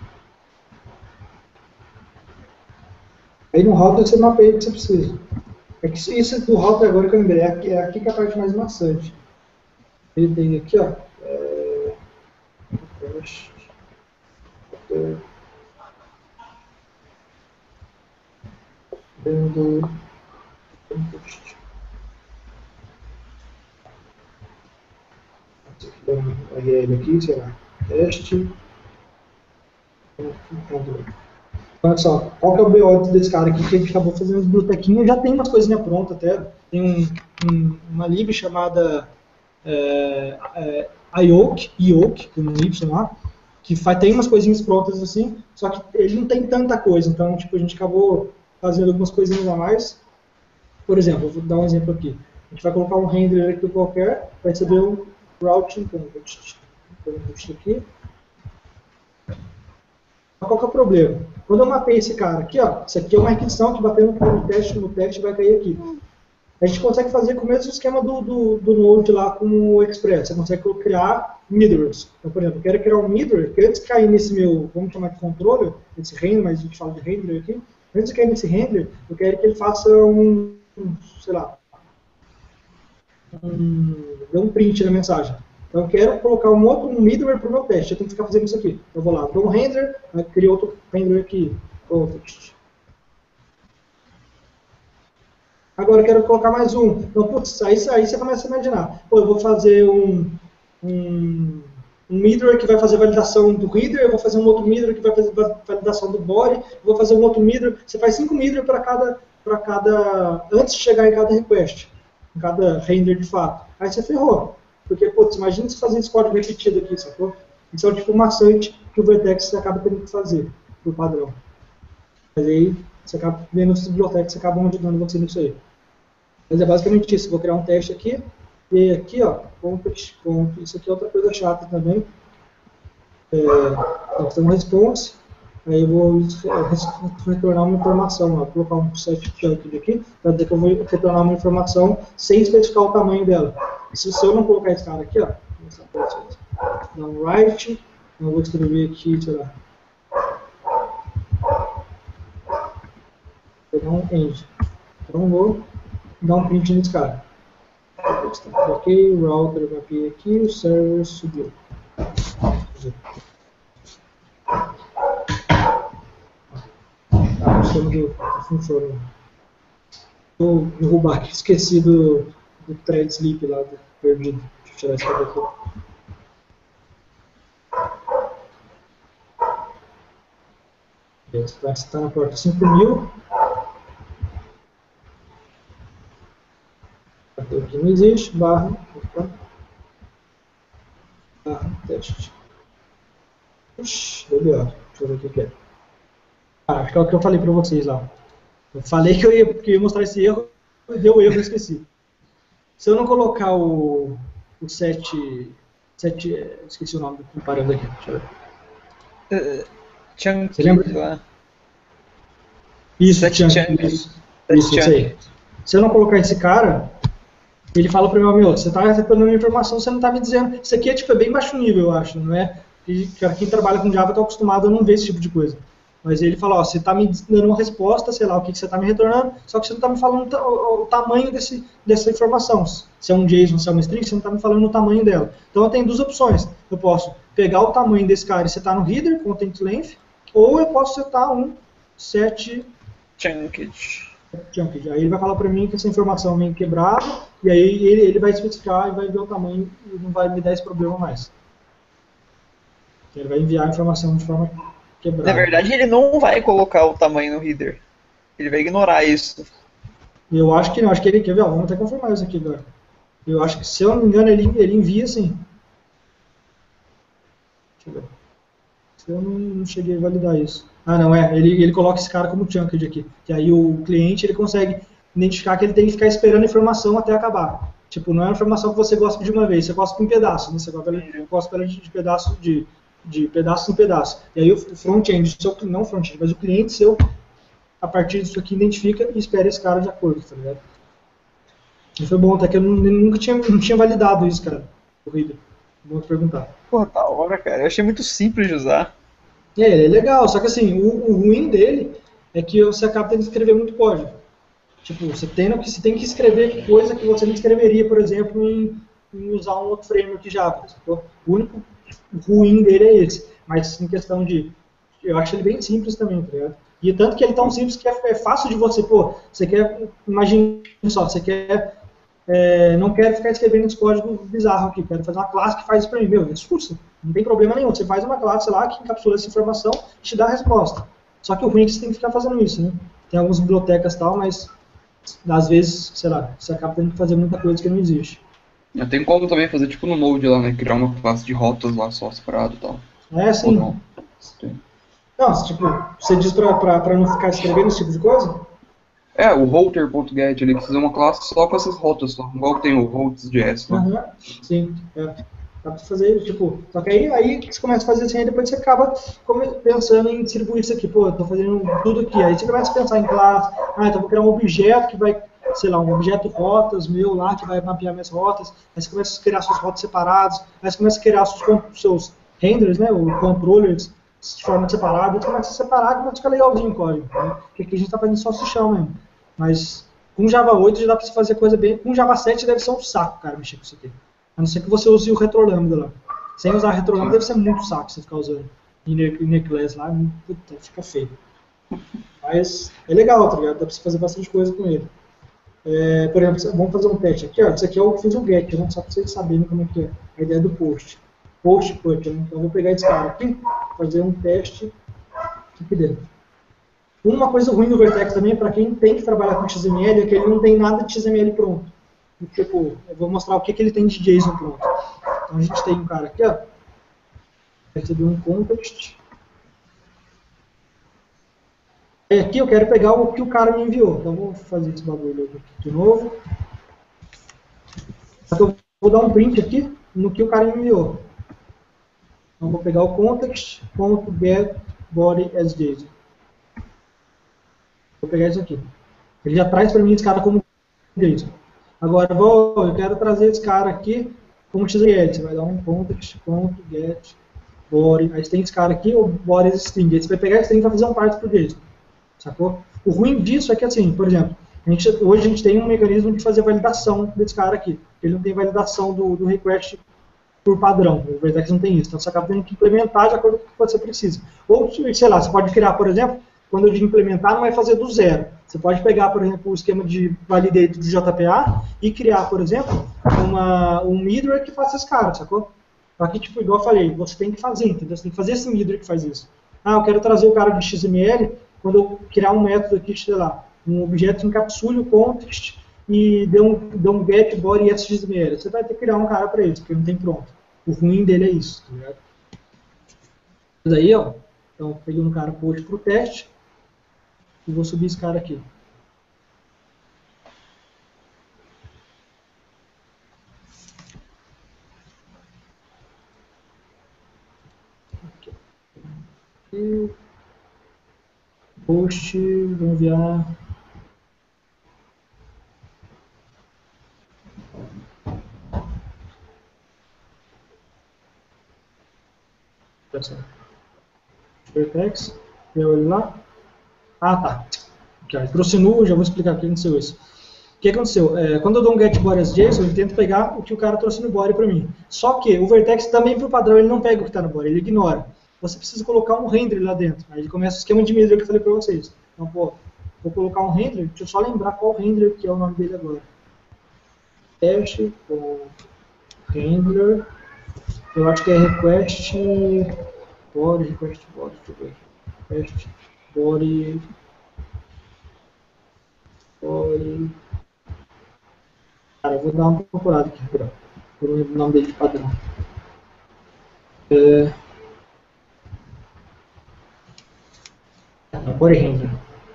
[SPEAKER 2] Aí no router você mapeia o que você precisa. É que isso do router agora que eu lembrei, é aqui que é a parte mais maçante. Ele tem aqui, ó. Dando URL aqui, sei lá, teste. Olha só, qual que é o BO desse cara aqui que a gente acabou fazendo as bibliotequinhas, já tem umas coisinhas prontas até, tem uma lib chamada IOC, com um Y lá, que tem umas coisinhas prontas assim, só que ele não tem tanta coisa, então tipo, a gente acabou fazendo algumas coisinhas a mais. Por exemplo, vou dar um exemplo aqui. A gente vai colocar um render aqui qualquer, vai receber um routing aqui. Qual que é o problema? Quando eu mapei esse cara aqui, ó, isso aqui é uma requisição que batendo no teste vai cair aqui. A gente consegue fazer com o mesmo esquema do Node lá com o Express. Você consegue criar middlers. Então, por exemplo, eu quero criar um middler que antes de cair nesse meu, vamos chamar de controller, esse render, mas a gente fala de render aqui. Antes de cair nesse render, eu quero que ele faça sei lá, dê um print na mensagem. Então eu quero colocar um middleware para o meu teste, eu tenho que ficar fazendo isso aqui. Eu vou lá, dou um render, crio outro render aqui. Agora eu quero colocar mais um. Então, putz, aí você começa a imaginar. Pô, eu vou fazer um middleware que vai fazer validação do reader, eu vou fazer um outro middleware que vai fazer validação do body, eu vou fazer um outro middleware. Você faz 5 middleware para cada, antes de chegar em cada request, em cada render de fato. Aí você ferrou. Porque, putz, imagina você fazer esse código repetido aqui, sacou? Isso é o tipo maçante que o Vertex acaba tendo que fazer, por padrão. Mas aí, você acaba vendo as bibliotecas que acabam ajudando você nisso aí. Mas é basicamente isso. Vou criar um teste aqui, e aqui, ó, ponto. Isso aqui é outra coisa chata também. Tem um response, aí eu vou retornar uma informação, ó, vou colocar um set chunk aqui, para dizer que eu vou retornar uma informação sem especificar o tamanho dela. Se eu não colocar esse cara aqui, ó, dá um write, eu vou escrever aqui, sei lá, vou dar um end. Então vou dar um print nesse cara. Ok, o router mapeei aqui, o server subiu. O sistema funciona. Vou derrubar aqui, esqueci do thread sleep lá, perdido. Deixa eu tirar esse cabelo aqui. Está na porta 5.000. Aqui não existe, barra teste. Deu melhor. Deixa eu ver o que é. Acho que é o que eu falei para vocês lá. Eu falei que eu ia mostrar esse erro, deu erro, eu esqueci. Se eu não colocar o set, esqueci o nome, parando aqui, deixa eu ver.
[SPEAKER 4] Chunk,
[SPEAKER 2] você lembra?
[SPEAKER 4] lá.
[SPEAKER 2] Isso, chunk. Isso aí. Se eu não colocar esse cara, ele fala para mim, você está retornando informação, você não está me dizendo. Isso aqui é bem baixo nível, eu acho, não é? E quem trabalha com Java está acostumado a não ver esse tipo de coisa. Mas ele fala, você está me dando uma resposta, sei lá, o que você está me retornando, só que você não está me falando o tamanho dessa informação. Se é um JSON, se é uma string, você não está me falando o tamanho dela. Então eu tenho duas opções. Eu posso pegar o tamanho desse cara e setar no header, content length, ou eu posso setar um set
[SPEAKER 4] chunkage.
[SPEAKER 2] Aí ele vai falar para mim que essa informação vem quebrada, e aí ele vai especificar e vai ver o tamanho e não vai me dar esse problema mais. Ele vai enviar a informação de forma quebrada.
[SPEAKER 4] Na verdade, ele não vai colocar o tamanho no header. Ele vai ignorar isso.
[SPEAKER 2] Eu acho que não, acho que ele quer ver, vamos até confirmar isso aqui agora. Eu acho que, se eu não me engano, ele envia sim. Deixa eu ver. Se eu não cheguei a validar isso. Ah, não, ele coloca esse cara como chunked aqui. Que aí o cliente ele consegue identificar que ele tem que ficar esperando a informação até acabar. Tipo, não é uma informação que você gosta de uma vez, você gosta em pedaço, né? Você gosta ela de pedaço de pedaço em pedaço. E aí o front-end, não o front-end, mas o cliente seu a partir disso aqui, identifica e espera esse cara de acordo, tá ligado? E foi bom, até que eu nunca tinha validado isso, cara. Corrida. Vou te perguntar.
[SPEAKER 4] Pô, da hora, cara. Eu achei muito simples de usar.
[SPEAKER 2] Ele é legal, só que assim, o ruim dele é que você acaba tendo que escrever muito código. Tipo, você tem que escrever coisa que você não escreveria, por exemplo, em usar um outro framework de Java. Sacou? O único ruim dele é esse. Mas em questão de... Eu acho ele bem simples também, tá ligado? E tanto que ele é tão simples que é fácil de você... Pô, você quer... Imagina só, você quer... não quero ficar escrevendo esse código bizarro aqui, quero fazer uma classe que faz isso pra mim. Meu, discurso, não tem problema nenhum. Você faz uma classe lá que encapsula essa informação e te dá a resposta. Só que o ruim é que você tem que ficar fazendo isso, né? Tem algumas bibliotecas e tal, mas às vezes, sei lá, você acaba tendo que fazer muita coisa que não existe.
[SPEAKER 1] Tem como também fazer tipo no Node lá, né? Criar uma classe de rotas lá só separado e tal.
[SPEAKER 2] Sim.
[SPEAKER 1] Não?
[SPEAKER 2] Não, tipo, você diz pra não ficar escrevendo esse tipo de coisa?
[SPEAKER 1] O router.get, ele precisa uma classe só com essas rotas, só, igual que tem o routes.js lá.
[SPEAKER 2] Sim, dá pra fazer, tipo, só que aí você começa a fazer assim, aí depois você acaba pensando em distribuir isso aqui, pô, eu tô fazendo tudo aqui, aí você começa a pensar em classe, então vou criar um objeto que vai, sei lá, um objeto rotas meu lá, que vai mapear minhas rotas, aí você começa a criar suas rotas separadas, aí você começa a criar seus renders, né, o controllers, de forma separada, você começa a separar, começa a ficar legalzinho o código, né? Porque aqui a gente tá fazendo só se chão mesmo. Mas com Java 8 já dá pra você fazer coisa bem. Com Java 7 deve ser um saco, cara, mexer com isso aqui. A não ser que você use o retrolambda lá. Sem usar retrolambda deve ser muito saco você ficar usando inner class lá, puta, fica feio. Mas é legal, tá ligado? Dá pra você fazer bastante coisa com ele. Por exemplo, vamos fazer um teste aqui, ó. Isso aqui eu fiz o get, né? Só pra vocês saberem como é que é a ideia do post. Post put, né? Então eu vou pegar esse cara aqui, fazer um teste aqui dentro. Uma coisa ruim do Vertex também, para quem tem que trabalhar com XML, é que ele não tem nada de XML pronto. Tipo, eu vou mostrar o que ele tem de JSON pronto. Então a gente tem um cara aqui, ó. Receber um context. E aqui eu quero pegar o que o cara me enviou. Então eu vou fazer esse bagulho aqui de novo. Então eu vou dar um print aqui no que o cara me enviou. Então eu vou pegar o context.getBodyAsJSON. Vou pegar isso aqui. Ele já traz para mim esse cara como JSON. Agora eu quero trazer esse cara aqui como XML. Você vai dar um context.getBody. Aí você tem esse cara aqui, o body is string. Aí você vai pegar esse string e vai fazer um parse pro JSON. Sacou? O ruim disso é que, assim, por exemplo, hoje a gente tem um mecanismo de fazer validação desse cara aqui. Ele não tem validação do request por padrão. O Vertex não tem isso. Então você acaba tendo que implementar de acordo com o que você precisa. Ou, sei lá, você pode criar, por exemplo, quando eu digo implementar, não vai fazer do zero. Você pode pegar, por exemplo, o esquema de validate do JPA e criar, por exemplo, um middleware que faça esse cara, sacou? Aqui, tipo, igual eu falei, você tem que fazer, entendeu? Você tem que fazer esse middleware que faz isso. Eu quero trazer o cara de XML, quando eu criar um método aqui, sei lá, um objeto que encapsule o context e dê um get body XML. Você vai ter que criar um cara para isso, porque não tem pronto. O ruim dele é isso, tá ligado? Mas aí, ó, então peguei um cara post pro teste e vou subir esse cara aqui. Aqui. Post, vou enviar. Vertex, deu ele lá. Tá. Aqui, trouxe nu, já vou explicar o que aconteceu isso. O que aconteceu? Quando eu dou um get body as JSON, ele tenta pegar o que o cara trouxe no body para mim. Só que o Vertex também, por padrão, ele não pega o que está no body, ele ignora. Você precisa colocar um render lá dentro. Aí ele começa o esquema de middleware que eu falei para vocês. Então, vou colocar um render, deixa eu só lembrar qual render que é o nome dele agora. Teste, render, eu acho que é request body, deixa eu ver. Request body, cara, eu vou dar uma procurada aqui, por o nome dele de padrão. Body render.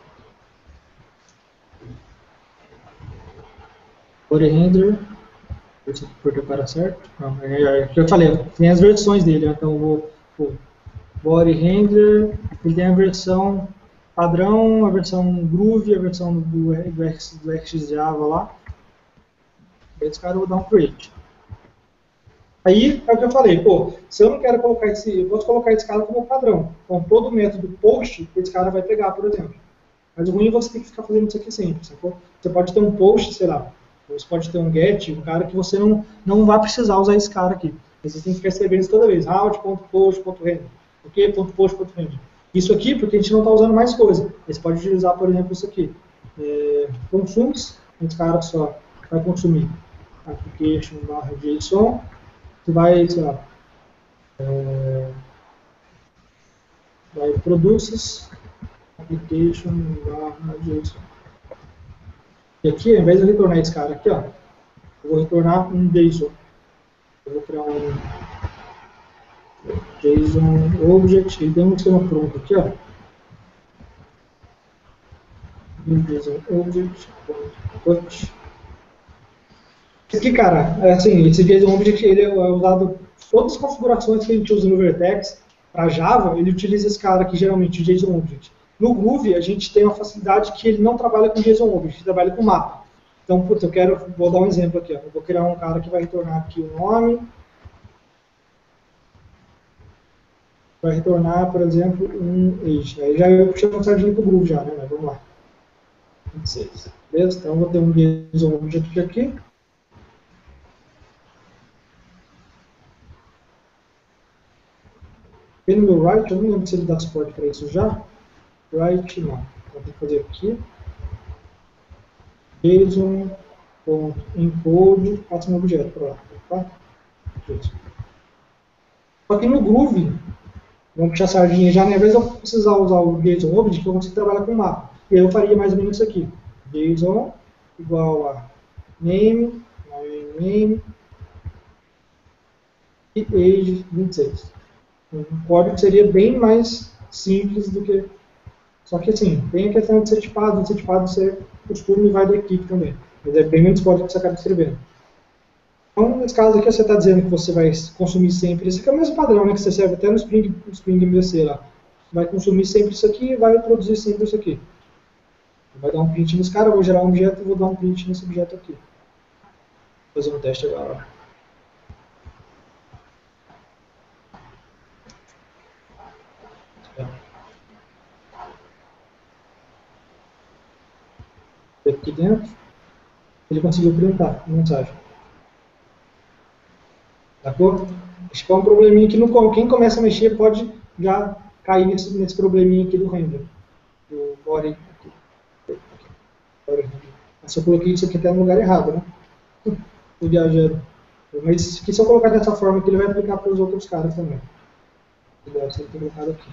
[SPEAKER 2] Body render. Deixa eu ver se para certo. Não, eu falei, tem as versões dele, então eu vou. Body render, ele tem a versão padrão, a versão Groovy, a versão do XJava lá. Esse cara eu vou dar um create. Aí é o que eu falei, pô, se eu não quero colocar esse, eu posso colocar esse cara como padrão. Então todo método post, esse cara vai pegar, por exemplo. Mas o ruim é você ter que ficar fazendo isso aqui sempre, sacou? Você pode ter um post, sei lá, você pode ter um get, um cara que você não vai precisar usar esse cara aqui. Você tem que ficar escrevendo isso toda vez, route.post.render, ok.post.render. Isso aqui porque a gente não está usando mais coisa. Você pode utilizar, por exemplo, isso aqui. Consumes, esse cara só vai consumir application/json, você vai, sei lá, vai produces application/json. E aqui, ao invés de eu retornar esse cara aqui, ó, eu vou retornar um JSON. Eu vou criar um JSON object, ele tem um esquema pronto aqui, ó. Um JSON object, put. Aqui, cara, assim, esse JSON object ele é usado, todas as configurações que a gente usa no Vertex, para Java, ele utiliza esse cara aqui, geralmente, o JSON object. No Groovy, a gente tem uma facilidade que ele não trabalha com JSON object, ele trabalha com mapa. Então, putz, vou dar um exemplo aqui, ó. Eu vou criar um cara que vai retornar aqui o nome. Vai retornar, por exemplo, um age. Aí já eu puxei um sardinha pro Groovy já, né? Mas vamos lá. 26. Beleza? Então eu vou ter um JSON object aqui. E no meu write, eu não lembro se ele dá suporte para isso já. Write não. Então tem que fazer aqui. JSON.encode, faço um objeto para lá. Tá? Só que no Groovy, vamos puxar a sardinha já, né? Às vezes eu precisar usar o JSON Object, que eu consigo trabalhar com mapa. E aí eu faria mais ou menos isso aqui. JSON igual a name e age 26. O código seria bem mais simples do que... Só que assim, tem a questão de ser tipado você costume e vai da equipe também. Mas é bem menos código que você acaba escrevendo. Então, nesse caso aqui, você está dizendo que você vai consumir sempre, esse aqui é o mesmo padrão, né, que você serve até no Spring MVC lá. Vai consumir sempre isso aqui e vai produzir sempre isso aqui. Vai dar um print nesse cara, eu vou gerar um objeto e vou dar um print nesse objeto aqui. Vou fazer um teste agora. Aqui dentro, ele conseguiu printar a mensagem. Sacou? Acho que é um probleminha que quem começa a mexer pode já cair nesse probleminha aqui do render. Do body aqui. Mas eu coloquei isso aqui até no lugar errado, né? Estou viajando. Mas se eu colocar dessa forma aqui, ele vai aplicar para os outros caras também. Deve ser colocado aqui.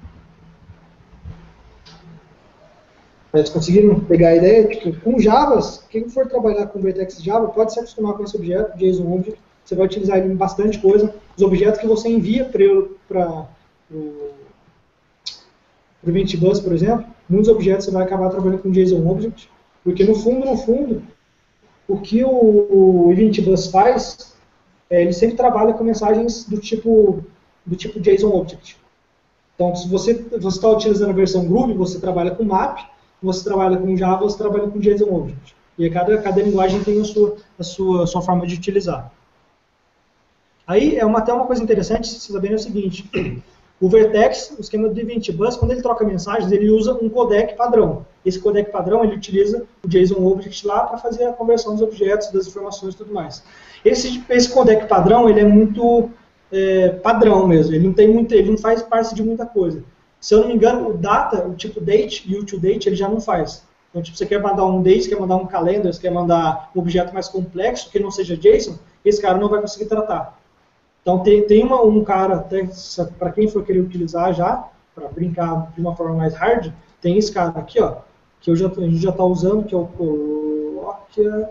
[SPEAKER 2] Mas conseguiram pegar a ideia de que com Java, quem for trabalhar com Vertex Java pode se acostumar com esse objeto, JSON Object. Você vai utilizar ele em bastante coisa. Os objetos que você envia para o Event Bus, por exemplo, muitos objetos você vai acabar trabalhando com JSON Object, porque no fundo, o que o Event Bus faz, ele sempre trabalha com mensagens do tipo JSON Object. Então, se você está utilizando a versão Groovy, você trabalha com map, você trabalha com Java, você trabalha com JSON Object. E cada linguagem tem a sua forma de utilizar. Aí, até uma coisa interessante, vocês saberem é o seguinte, o Vertex, o esquema do Event Bus, quando ele troca mensagens, ele usa um codec padrão. Esse codec padrão, ele utiliza o JSON Object lá para fazer a conversão dos objetos, das informações e tudo mais. Esse codec padrão, ele é muito padrão mesmo, ele não faz parte de muita coisa. Se eu não me engano, o data, o tipo date e o toDate, ele já não faz. Então, tipo, você quer mandar um date, você quer mandar um calendar, você quer mandar um objeto mais complexo, que não seja JSON, esse cara não vai conseguir tratar. Então, tem um cara, para quem for querer utilizar já, para brincar de uma forma mais hard, tem esse cara aqui, ó, que a gente já está usando, que é o Coloquia...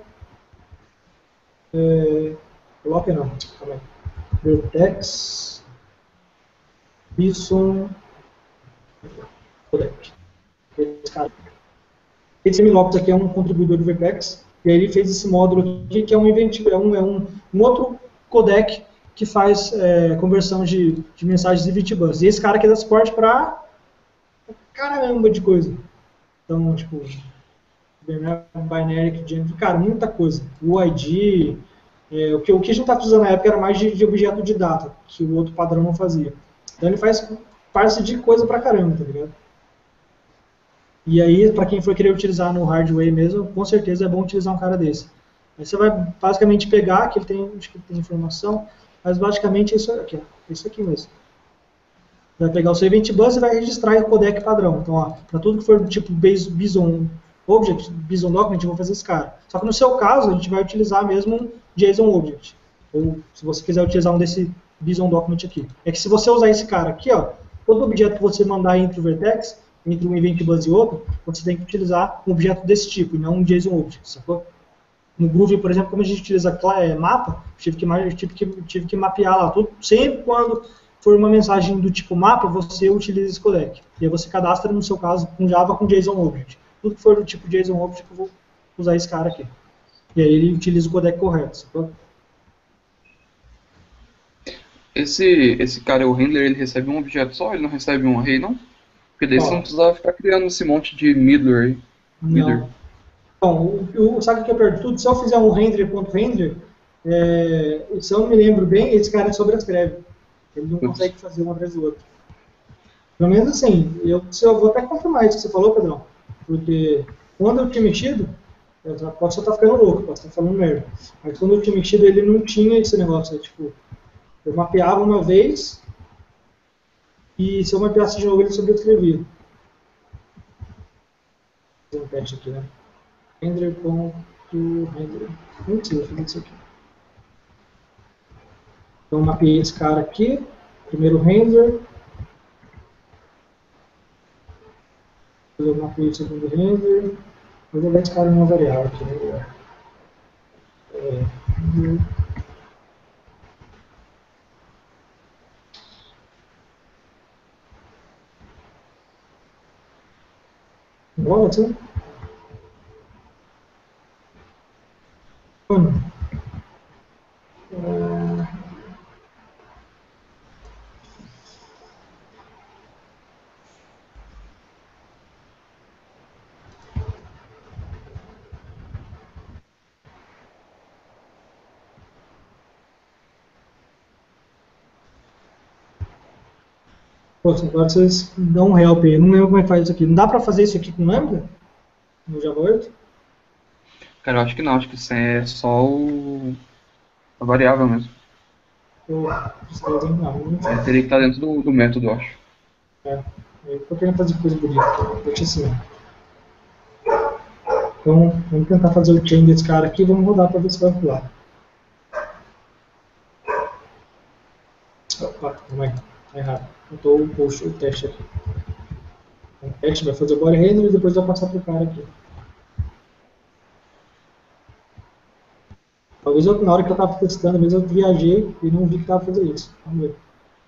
[SPEAKER 2] Coloquia não, calma aí. Vertex Bison Codec. Esse Milopes aqui é um contribuidor do Vertex, e aí ele fez esse módulo aqui, que é um outro codec que faz conversão de mensagens de VTBus. E esse cara aqui dá suporte para caramba de coisa. Então, tipo, binary, cara, muita coisa. O ID, o que a gente estava usando na época era mais de objeto de data, que o outro padrão não fazia. Então ele faz parte de coisa pra caramba, tá ligado? E aí, para quem for querer utilizar no hardware mesmo, com certeza é bom utilizar um cara desse. Aí você vai basicamente pegar, que ele tem, acho que ele tem informação, mas basicamente é isso aqui, ó, isso aqui mesmo. Vai pegar o seu event bus e vai registrar o codec padrão. Então, para tudo que for do tipo Bison Object, Bison Document, eu vou fazer esse cara. Só que no seu caso, a gente vai utilizar mesmo um JSON Object. Ou se você quiser utilizar um desse Bison Document aqui. É que se você usar esse cara aqui, ó, todo objeto que você mandar entre o vertex, entre um event bus e outro, você tem que utilizar um objeto desse tipo, e não um JSON Object, sacou? No Groovy, por exemplo, como a gente utiliza mapa, tive que mapear lá tudo. Sempre quando for uma mensagem do tipo mapa, você utiliza esse codec. E aí você cadastra, no seu caso, com Java com JSON Object. Tudo que for do tipo JSON Object, eu vou usar esse cara aqui. E aí ele utiliza o codec correto, sacou?
[SPEAKER 1] Esse cara, o handler, ele recebe um objeto só? Ele não recebe um array, não? Porque daí você não precisava ficar criando esse monte de middler aí.
[SPEAKER 2] Não. Bom, sabe o que eu pergunto? Tudo, se eu fizer um render.render, se eu não me lembro bem, esse cara sobrescreve. Ele não consegue fazer uma atrás do outro. Pelo menos assim, eu vou até confirmar isso que você falou, Pedrão. Porque quando eu tinha mexido, posso estar ficando louco, posso estar falando merda. Mas quando eu tinha mexido, ele não tinha esse negócio. Tipo, eu mapeava uma vez, e se eu mapeasse de novo, ele sobrescrevia. Vou fazer um teste aqui, né? Render.render. Não precisa fazer isso aqui. Então, mapeei esse cara aqui. Primeiro render. Eu mapeei o segundo render. Vou jogar esse cara em uma variável aqui, né? Igual assim. Poxa, agora vocês dão um help aí. Eu não lembro como é que faz isso aqui. Não dá pra fazer isso aqui com Lambda? No Java 8?
[SPEAKER 1] Cara, eu acho que não. Acho que isso é só a variável mesmo. Teria que estar dentro do método, eu acho.
[SPEAKER 2] Eu tô querendo fazer coisa bonita. Deixa assim. Então, vamos tentar fazer o chain desse cara aqui. Vamos rodar pra ver se vai pular. Opa, calma aí. Tá errado. Botou o teste aqui. O teste vai fazer o body render e depois vai passar pro cara aqui. Talvez na hora que eu estava testando, mesmo eu viajei e não vi que estava fazendo isso. Vamos ver.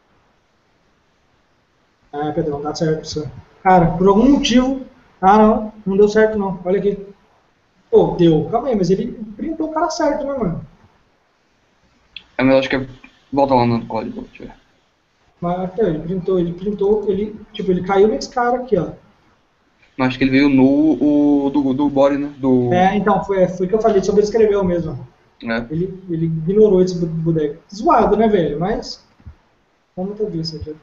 [SPEAKER 2] Ah, Pedrão, dá certo isso. Cara, por algum motivo... Ah, não deu certo não. Olha aqui. Pô, deu. Calma aí, mas ele printou o cara certo, né, mano?
[SPEAKER 1] Mas eu acho que é... Volta lá no código, deixa eu ver.
[SPEAKER 2] Mas até ele printou, ele caiu nesse cara aqui, ó.
[SPEAKER 1] Mas acho que ele veio no do body, né?
[SPEAKER 2] Então, foi o que eu falei, sobrescreveu mesmo. Ele ignorou esse boneco. Zoado, né, velho? Mas, vamos ter visto aqui.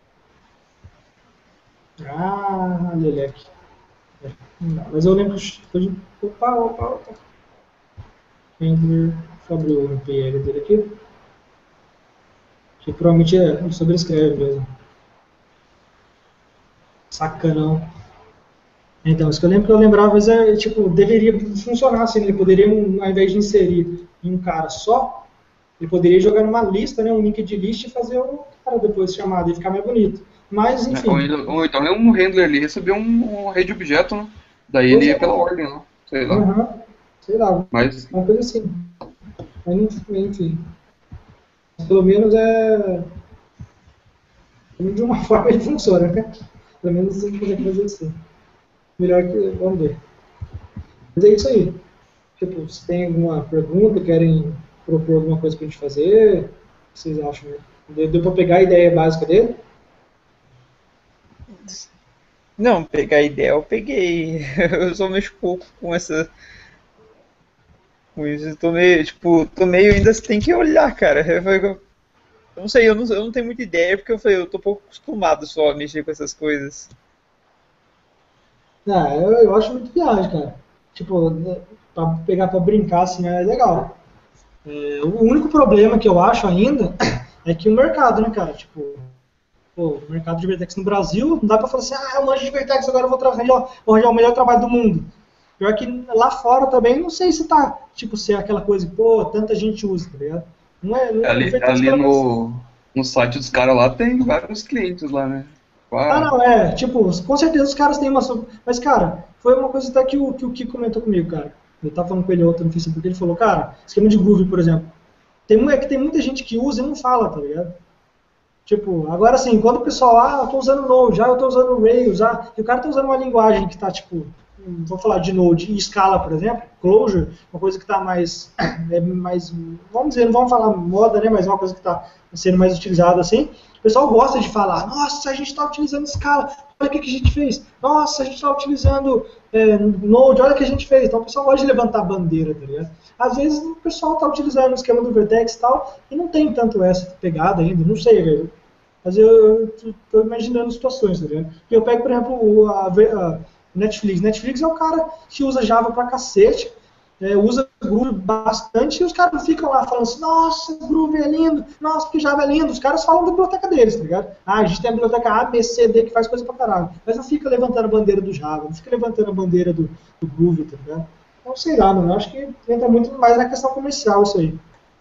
[SPEAKER 2] Ah, leleque. Mas eu lembro que... Opa. Handler, abriu o PL dele aqui. Que provavelmente ele sobrescreve mesmo. Sacanão. Então, isso que eu lembrava, mas deveria funcionar assim, ele poderia, ao invés de inserir em um cara só, ele poderia jogar numa lista, né, um link de list e fazer o cara depois chamado e ficar mais bonito. Mas, enfim.
[SPEAKER 1] Ou então é um handler ali, recebeu um array de objeto, né? Daí ele ia pela ordem, né? Sei lá.
[SPEAKER 2] Sei lá,
[SPEAKER 1] mas...
[SPEAKER 2] uma coisa assim. Mas, enfim. Pelo menos de uma forma ele funciona, né? Pelo menos a gente consegue fazer assim. Melhor que... Vamos ver. Mas é isso aí. Tipo, se tem alguma pergunta, querem propor alguma coisa pra gente fazer, o que vocês acham? Né? Deu pra pegar a ideia básica dele?
[SPEAKER 4] Não, pegar ideia eu peguei. Eu só mexo pouco com essa. Com isso. Tô meio ainda tem que olhar, cara. Eu não sei, eu não tenho muita ideia porque eu tô pouco acostumado só a mexer com essas coisas.
[SPEAKER 2] Ah, eu acho muito viagem, cara. Tipo, pra pegar pra brincar assim é legal. O único problema que eu acho ainda é que o mercado, né, cara? Tipo, pô, o mercado de Vertex no Brasil, não dá pra falar assim, eu manjo de Vertex, agora eu vou arranjar o melhor trabalho do mundo. Pior que lá fora também, não sei se tá, tipo, se é aquela coisa que, pô, tanta gente usa, tá ligado? O Vertex
[SPEAKER 1] Ali
[SPEAKER 2] pelo menos.
[SPEAKER 1] no site dos caras lá tem vários clientes lá, né?
[SPEAKER 2] Ah,
[SPEAKER 1] Ah,
[SPEAKER 2] não, tipo, com certeza os caras têm uma. Mas, cara, foi uma coisa até que o Kiko comentou comigo, cara. Eu tava falando com ele ontem no Facebook, ele falou, cara, esquema de groove, por exemplo. É que tem muita gente que usa e não fala, tá ligado? Tipo, agora assim, quando o pessoal, eu tô usando Node, eu tô usando Rails, e o cara tá usando uma linguagem que tá, tipo, vou falar de Node e Scala, por exemplo, Clojure, uma coisa que tá mais, vamos dizer, não vamos falar moda, né, mas uma coisa que tá sendo mais utilizada assim, o pessoal gosta de falar, nossa, a gente tá utilizando Scala, olha o que a gente fez, nossa, a gente tá utilizando Node, olha o que a gente fez, então o pessoal gosta de levantar a bandeira, tá ligado? Às vezes o pessoal tá utilizando o esquema do Vertex e tal, e não tem tanto essa pegada ainda, não sei, velho. Mas eu tô imaginando situações, tá ligado? E eu pego, por exemplo, a Netflix. Netflix é um cara que usa Java pra cacete, usa Groove bastante, e os caras ficam lá falando assim, nossa, Groove é lindo, nossa, que Java é lindo. Os caras falam da biblioteca deles, tá ligado? A gente tem a biblioteca A, B, C, D que faz coisa pra caralho. Mas não fica levantando a bandeira do Java, não fica levantando a bandeira do Groove, tá ligado? Então, sei lá, mano, eu acho que entra muito mais na questão comercial isso aí.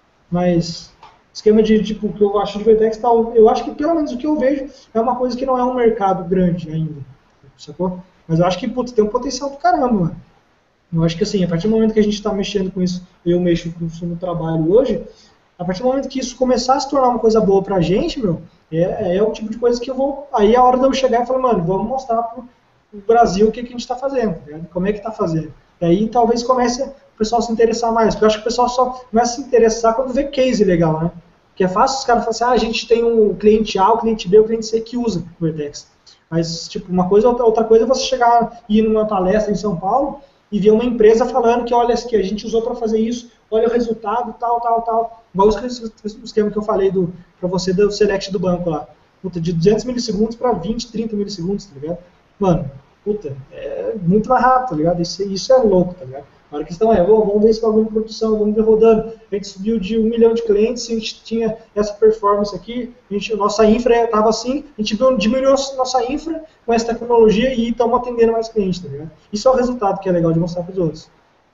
[SPEAKER 2] Mas esquema de tipo que eu acho de Vertex tal, eu acho que pelo menos o que eu vejo é uma coisa que não é um mercado grande ainda, sacou? Mas eu acho que putz, tem um potencial do caramba, mano. Eu acho que assim, a partir do momento que a gente está mexendo com isso, eu mexo com isso no trabalho hoje, a partir do momento que isso começar a se tornar uma coisa boa pra gente, meu, é o tipo de coisa que eu vou. Aí é a hora de eu chegar e falar, mano, vamos mostrar pro Brasil o que a gente está fazendo, tá, como é que está fazendo. E aí talvez comece o pessoal se interessar mais, porque eu acho que o pessoal só começa a se interessar quando vê case legal, né? Porque é fácil os caras falarem assim, a gente tem um cliente A, o cliente B, o cliente C que usa o Vertex. Mas, tipo, uma coisa, outra coisa é você chegar e ir numa palestra em São Paulo e ver uma empresa falando que, olha, que a gente usou para fazer isso, olha o resultado, tal, tal, tal. Igual o esquema que eu falei para você do select do banco lá. Puta, de 200 milissegundos para 20, 30 milissegundos, tá ligado? Mano, puta, é muito mais rápido, tá ligado? Isso é louco, tá ligado? A questão é, vamos ver esse bagulho de produção, vamos ver rodando. A gente subiu de 1 milhão de clientes, a gente tinha essa performance aqui, nossa infra estava assim, a gente diminuiu nossa infra com essa tecnologia e estamos atendendo mais clientes, tá ligado? Isso é o resultado que é legal de mostrar para os outros.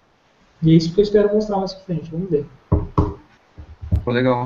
[SPEAKER 2] E é isso que eu espero mostrar mais pra frente, vamos ver.
[SPEAKER 1] ficou legal.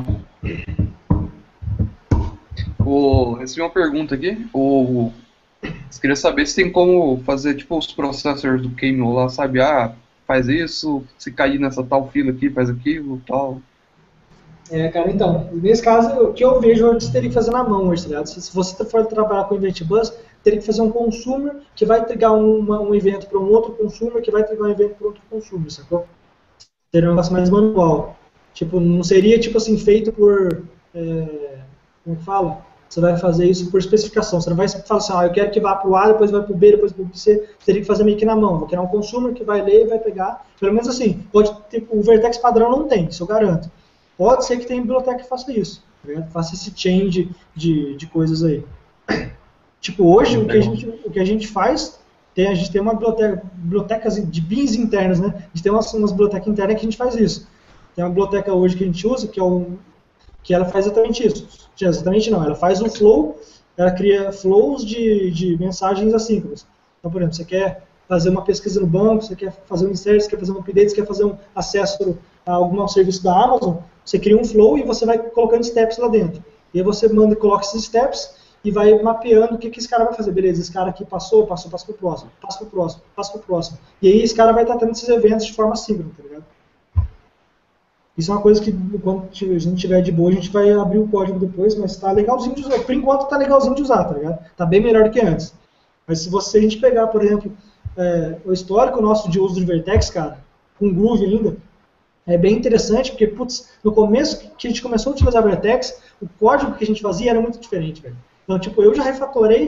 [SPEAKER 1] Recebi uma pergunta aqui. Você queria saber se tem como fazer tipo os processors do Camel lá, sabe? Faz isso, se cair nessa tal fila aqui, faz aquilo, tal.
[SPEAKER 2] Cara, então, nesse caso, o que eu vejo antes teria que fazer na mão hoje, tá ligado? Se você for trabalhar com Event Bus, teria que fazer um consumer que vai trigar um evento para um outro consumer, que vai trigar um evento para outro consumer, sacou? Seria um negócio mais manual. Tipo, não seria, tipo assim, feito por... como é que fala? Você vai fazer isso por especificação. Você não vai falar assim, eu quero que vá para o A, depois vai para o B, depois para o C. Você teria que fazer meio que na mão. Vou criar um consumer que vai ler e vai pegar. Pelo menos assim, pode ter, o Vertex padrão não tem, isso eu garanto. Pode ser que tenha biblioteca que faça isso. Tá, faça esse change de coisas aí. Tipo, hoje, o que a gente faz, a gente tem uma bibliotecas de bins internas, né? A gente tem umas bibliotecas internas que a gente faz isso. Tem uma biblioteca hoje que a gente usa, que ela faz exatamente isso. Exatamente não, ela faz um flow, ela cria flows de mensagens assíncronas. Então, por exemplo, você quer fazer uma pesquisa no banco, você quer fazer um insert, você quer fazer um update, você quer fazer um acesso a algum serviço da Amazon, você cria um flow e você vai colocando steps lá dentro. E aí você manda e coloca esses steps e vai mapeando o que esse cara vai fazer. Beleza, esse cara aqui passou para o próximo, passa para o próximo, passa para o próximo. E aí esse cara vai estar tendo esses eventos de forma síncrona, tá ligado? Isso é uma coisa que, quando a gente tiver de boa, a gente vai abrir o código depois, mas está legalzinho de usar. Por enquanto está legalzinho de usar, tá ligado? Está bem melhor do que antes. Mas se a gente pegar, por exemplo, o histórico nosso de uso de Vertex, cara, com Groove ainda, é bem interessante, porque, putz, no começo que a gente começou a utilizar Vertex, o código que a gente fazia era muito diferente, velho. Então, tipo, eu já refatorei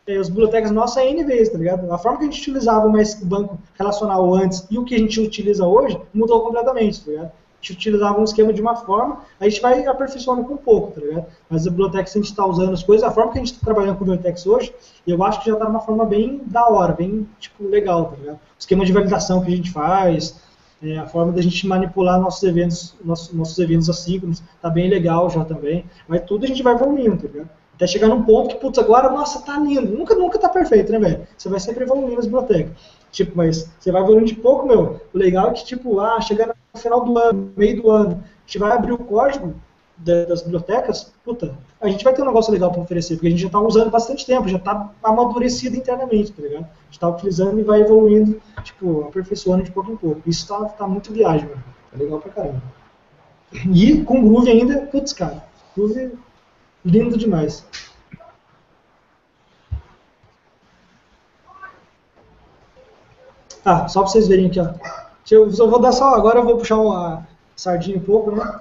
[SPEAKER 2] As bibliotecas nossas é N vezes, tá ligado? A forma que a gente utilizava mais o banco relacional antes e o que a gente utiliza hoje mudou completamente, tá ligado? A gente utilizava um esquema de uma forma, a gente vai aperfeiçoando com um pouco, tá ligado? Mas a biblioteca, se a gente está usando as coisas, a forma que a gente está trabalhando com bibliotecas hoje, eu acho que já está de uma forma bem da hora, bem, tipo, legal, tá ligado? O esquema de validação que a gente faz, a forma da gente manipular nossos eventos assíncronos, tá bem legal já também. Mas tudo a gente vai evoluindo, tá ligado? Até chegar num ponto que, putz, agora, nossa, tá lindo. Nunca tá perfeito, né, velho? Você vai sempre evoluindo as bibliotecas. Tipo, mas você vai evoluindo de pouco, meu. O legal é que, tipo, chegando no final do ano, meio do ano, a gente vai abrir o código das bibliotecas, puta, a gente vai ter um negócio legal para oferecer, porque a gente já tá usando bastante tempo, já tá amadurecido internamente, tá ligado? A gente tá utilizando e vai evoluindo, tipo, aperfeiçoando de pouco em pouco. Isso tá muito viagem, mano. Tá legal pra caramba. E com Groove ainda, putz, cara, Groove lindo demais. Só para vocês verem aqui, ó. Eu vou dar só, agora eu vou puxar uma sardinha um pouco, né?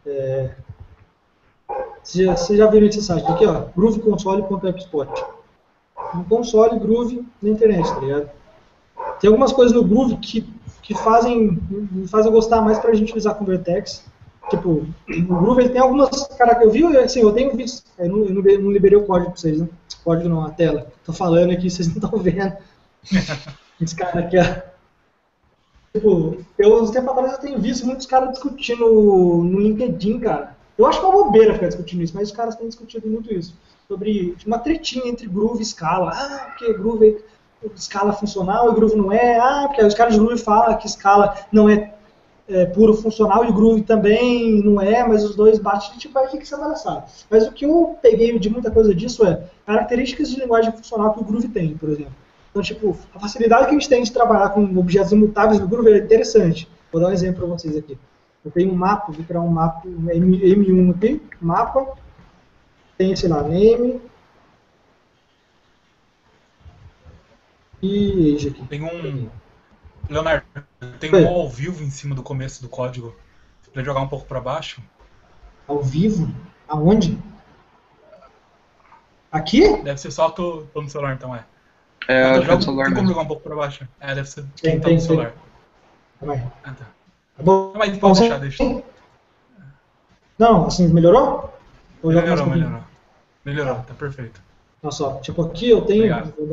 [SPEAKER 2] Vocês já viram esse site aqui, ó, grooveconsole.appspot. Um console Groove na internet, tá ligado? Tem algumas coisas no Groove que me fazem gostar mais pra gente utilizar com Vertex. Tipo, o Groove ele tem algumas características. Eu vi, assim, eu tenho visto. Eu não liberei o código pra vocês, né? O código não, a tela. Tô falando aqui, vocês não estão vendo. Esse cara aqui, ó. Tipo, uns tempos atrás eu tenho visto muitos caras discutindo no LinkedIn, cara. Eu acho que é uma bobeira ficar discutindo isso, mas os caras têm discutido muito isso. Sobre uma tretinha entre Groove e Scala. Porque Groove é Scala funcional e Groove não é. Porque os caras de Groove falam que Scala não é puro funcional e o Groove também não é, mas os dois batem, tipo, aí fica essa embaraçado. Mas o que eu peguei de muita coisa disso características de linguagem funcional que o Groove tem, por exemplo. Então, tipo, a facilidade que a gente tem de trabalhar com objetos imutáveis no Groove é interessante. Vou dar um exemplo para vocês aqui. Eu tenho um mapa, vou criar um mapa, um M1 aqui, mapa, tem, sei lá, name, e age aqui.
[SPEAKER 3] Tem um... Leonardo, tem um ao vivo em cima do começo do código. Você pode jogar um pouco para baixo?
[SPEAKER 2] Ao vivo? Aonde? Aqui?
[SPEAKER 3] Deve ser só tô no celular, então
[SPEAKER 1] celular
[SPEAKER 3] tem como
[SPEAKER 1] mesmo.
[SPEAKER 3] jogar um pouco para baixo? Deve ser
[SPEAKER 2] Tem,
[SPEAKER 3] no celular.
[SPEAKER 2] Vai.
[SPEAKER 3] Tá.
[SPEAKER 2] Tá bom?
[SPEAKER 3] Mas pode deixar.
[SPEAKER 2] Não, assim, melhorou?
[SPEAKER 3] Melhorou, tá perfeito.
[SPEAKER 2] Olha só, tipo aqui eu tenho,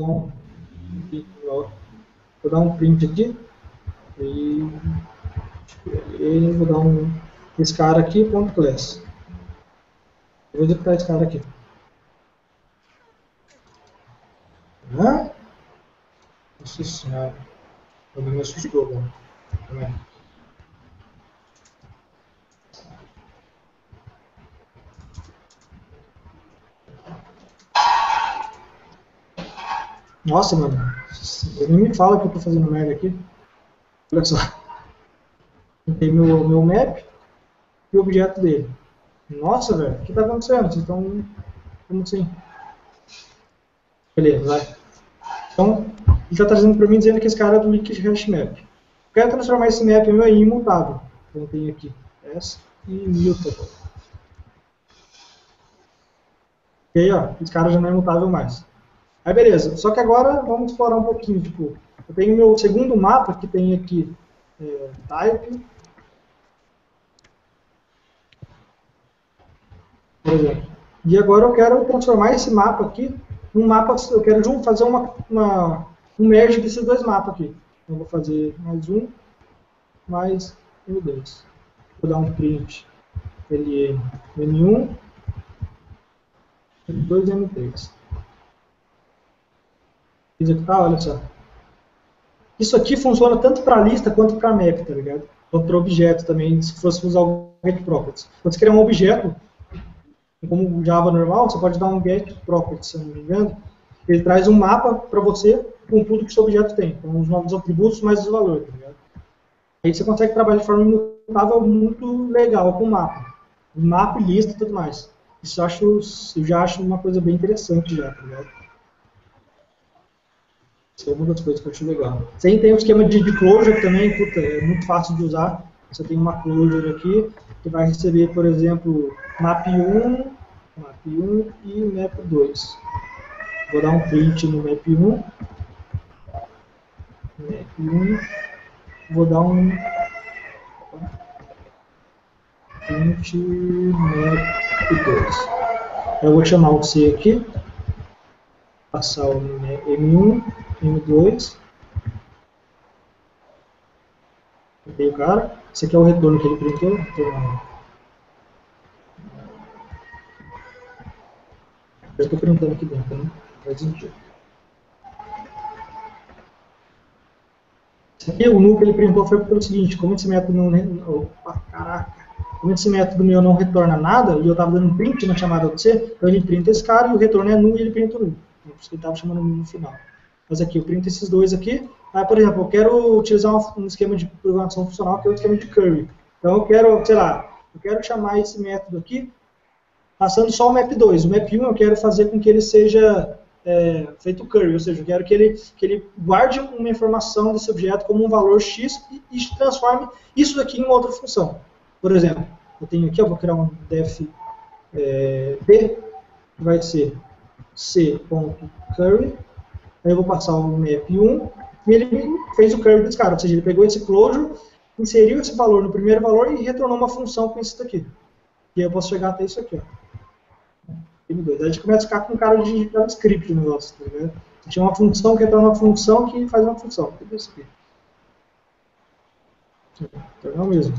[SPEAKER 2] vou dar um print aqui, e vou dar esse cara aqui, ponto class. Eu vou executar esse cara aqui. Nossa senhora, eu me assustou agora. Também. Nossa, mano, ele nem me fala que eu tô fazendo merda aqui. Olha só. Tem meu map e o objeto dele. Nossa, velho, o que tá acontecendo? Vocês estão... Como assim? Beleza, vai. Então, ele tá trazendo pra mim dizendo que esse cara é do Liquid Hash Map. Eu quero transformar esse map meu em imutável. Então tem aqui S e Mutable. E aí, ó, esse cara já não é imutável mais. Aí beleza, só que agora vamos explorar um pouquinho, tipo, eu tenho meu segundo mapa que tem aqui type, por exemplo. E agora eu quero transformar esse mapa aqui num mapa, eu quero fazer um merge desses dois mapas aqui. Então eu vou fazer mais um, mais M2. Vou dar um print M1, M2 e M3. Executar, olha só. Isso aqui funciona tanto para lista quanto para map, tá ligado? Quanto para objeto também, se fosse usar o get properties. Quando você criar um objeto, como o Java normal, você pode dar um get properties, se não me engano. Ele traz um mapa para você com tudo que o seu objeto tem, com os novos atributos mais os valores, tá ligado? Aí você consegue trabalhar de forma imutável muito legal com o mapa. Mapa e lista e tudo mais. Isso eu já acho uma coisa bem interessante já, tá ligado? Isso é uma das coisas que eu acho legal. Você tem um esquema de closure também, puta, é muito fácil de usar. Você tem uma closure aqui, que vai receber, por exemplo, map 1 e map 2. Vou dar um print no map1. Map1. Vou dar um print map2. Eu vou chamar o C aqui. Passar o M1, M2. Ok, o cara. Esse aqui é o retorno que ele printou. Eu estou printando aqui dentro, né? Faz sentido. Esse aqui, o nu que ele printou foi pelo seguinte: como esse método não. Opa, caraca! Como esse método meu não retorna nada, e eu estava dando um print na chamada do C, então ele printa esse cara e o retorno é nu e ele printa o nu. Por isso que ele estava chamando nu no final. Mas aqui, eu printo esses dois aqui. Aí, por exemplo, eu quero utilizar um esquema de programação funcional que é o esquema de curry. Então eu quero, sei lá, eu quero chamar esse método aqui passando só o map2. O map1 eu quero fazer com que ele seja feito curry, ou seja, eu quero que ele guarde uma informação desse objeto como um valor X e transforme isso daqui em outra função. Por exemplo, eu tenho aqui, eu vou criar um def p, que vai ser c.curry, aí eu vou passar o map1, e ele fez o curry desse cara, ou seja, ele pegou esse closure, inseriu esse valor no primeiro valor e retornou uma função com isso daqui. E aí eu posso chegar até isso aqui, ó. M2. Aí a gente começa a ficar com cara de JavaScript no negócio, tá ligado? Tinha uma função que retorna uma função que faz uma função. Tudo isso aqui. Tornou mesmo.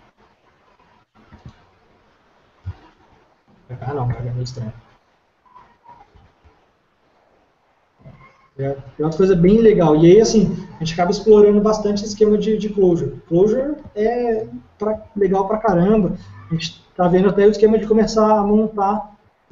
[SPEAKER 2] Ah não, cara, é meio estranho. É uma coisa bem legal. E aí, assim, a gente acaba explorando bastante esse esquema de closure. Closure é legal pra caramba. A gente está vendo até o esquema de começar a montar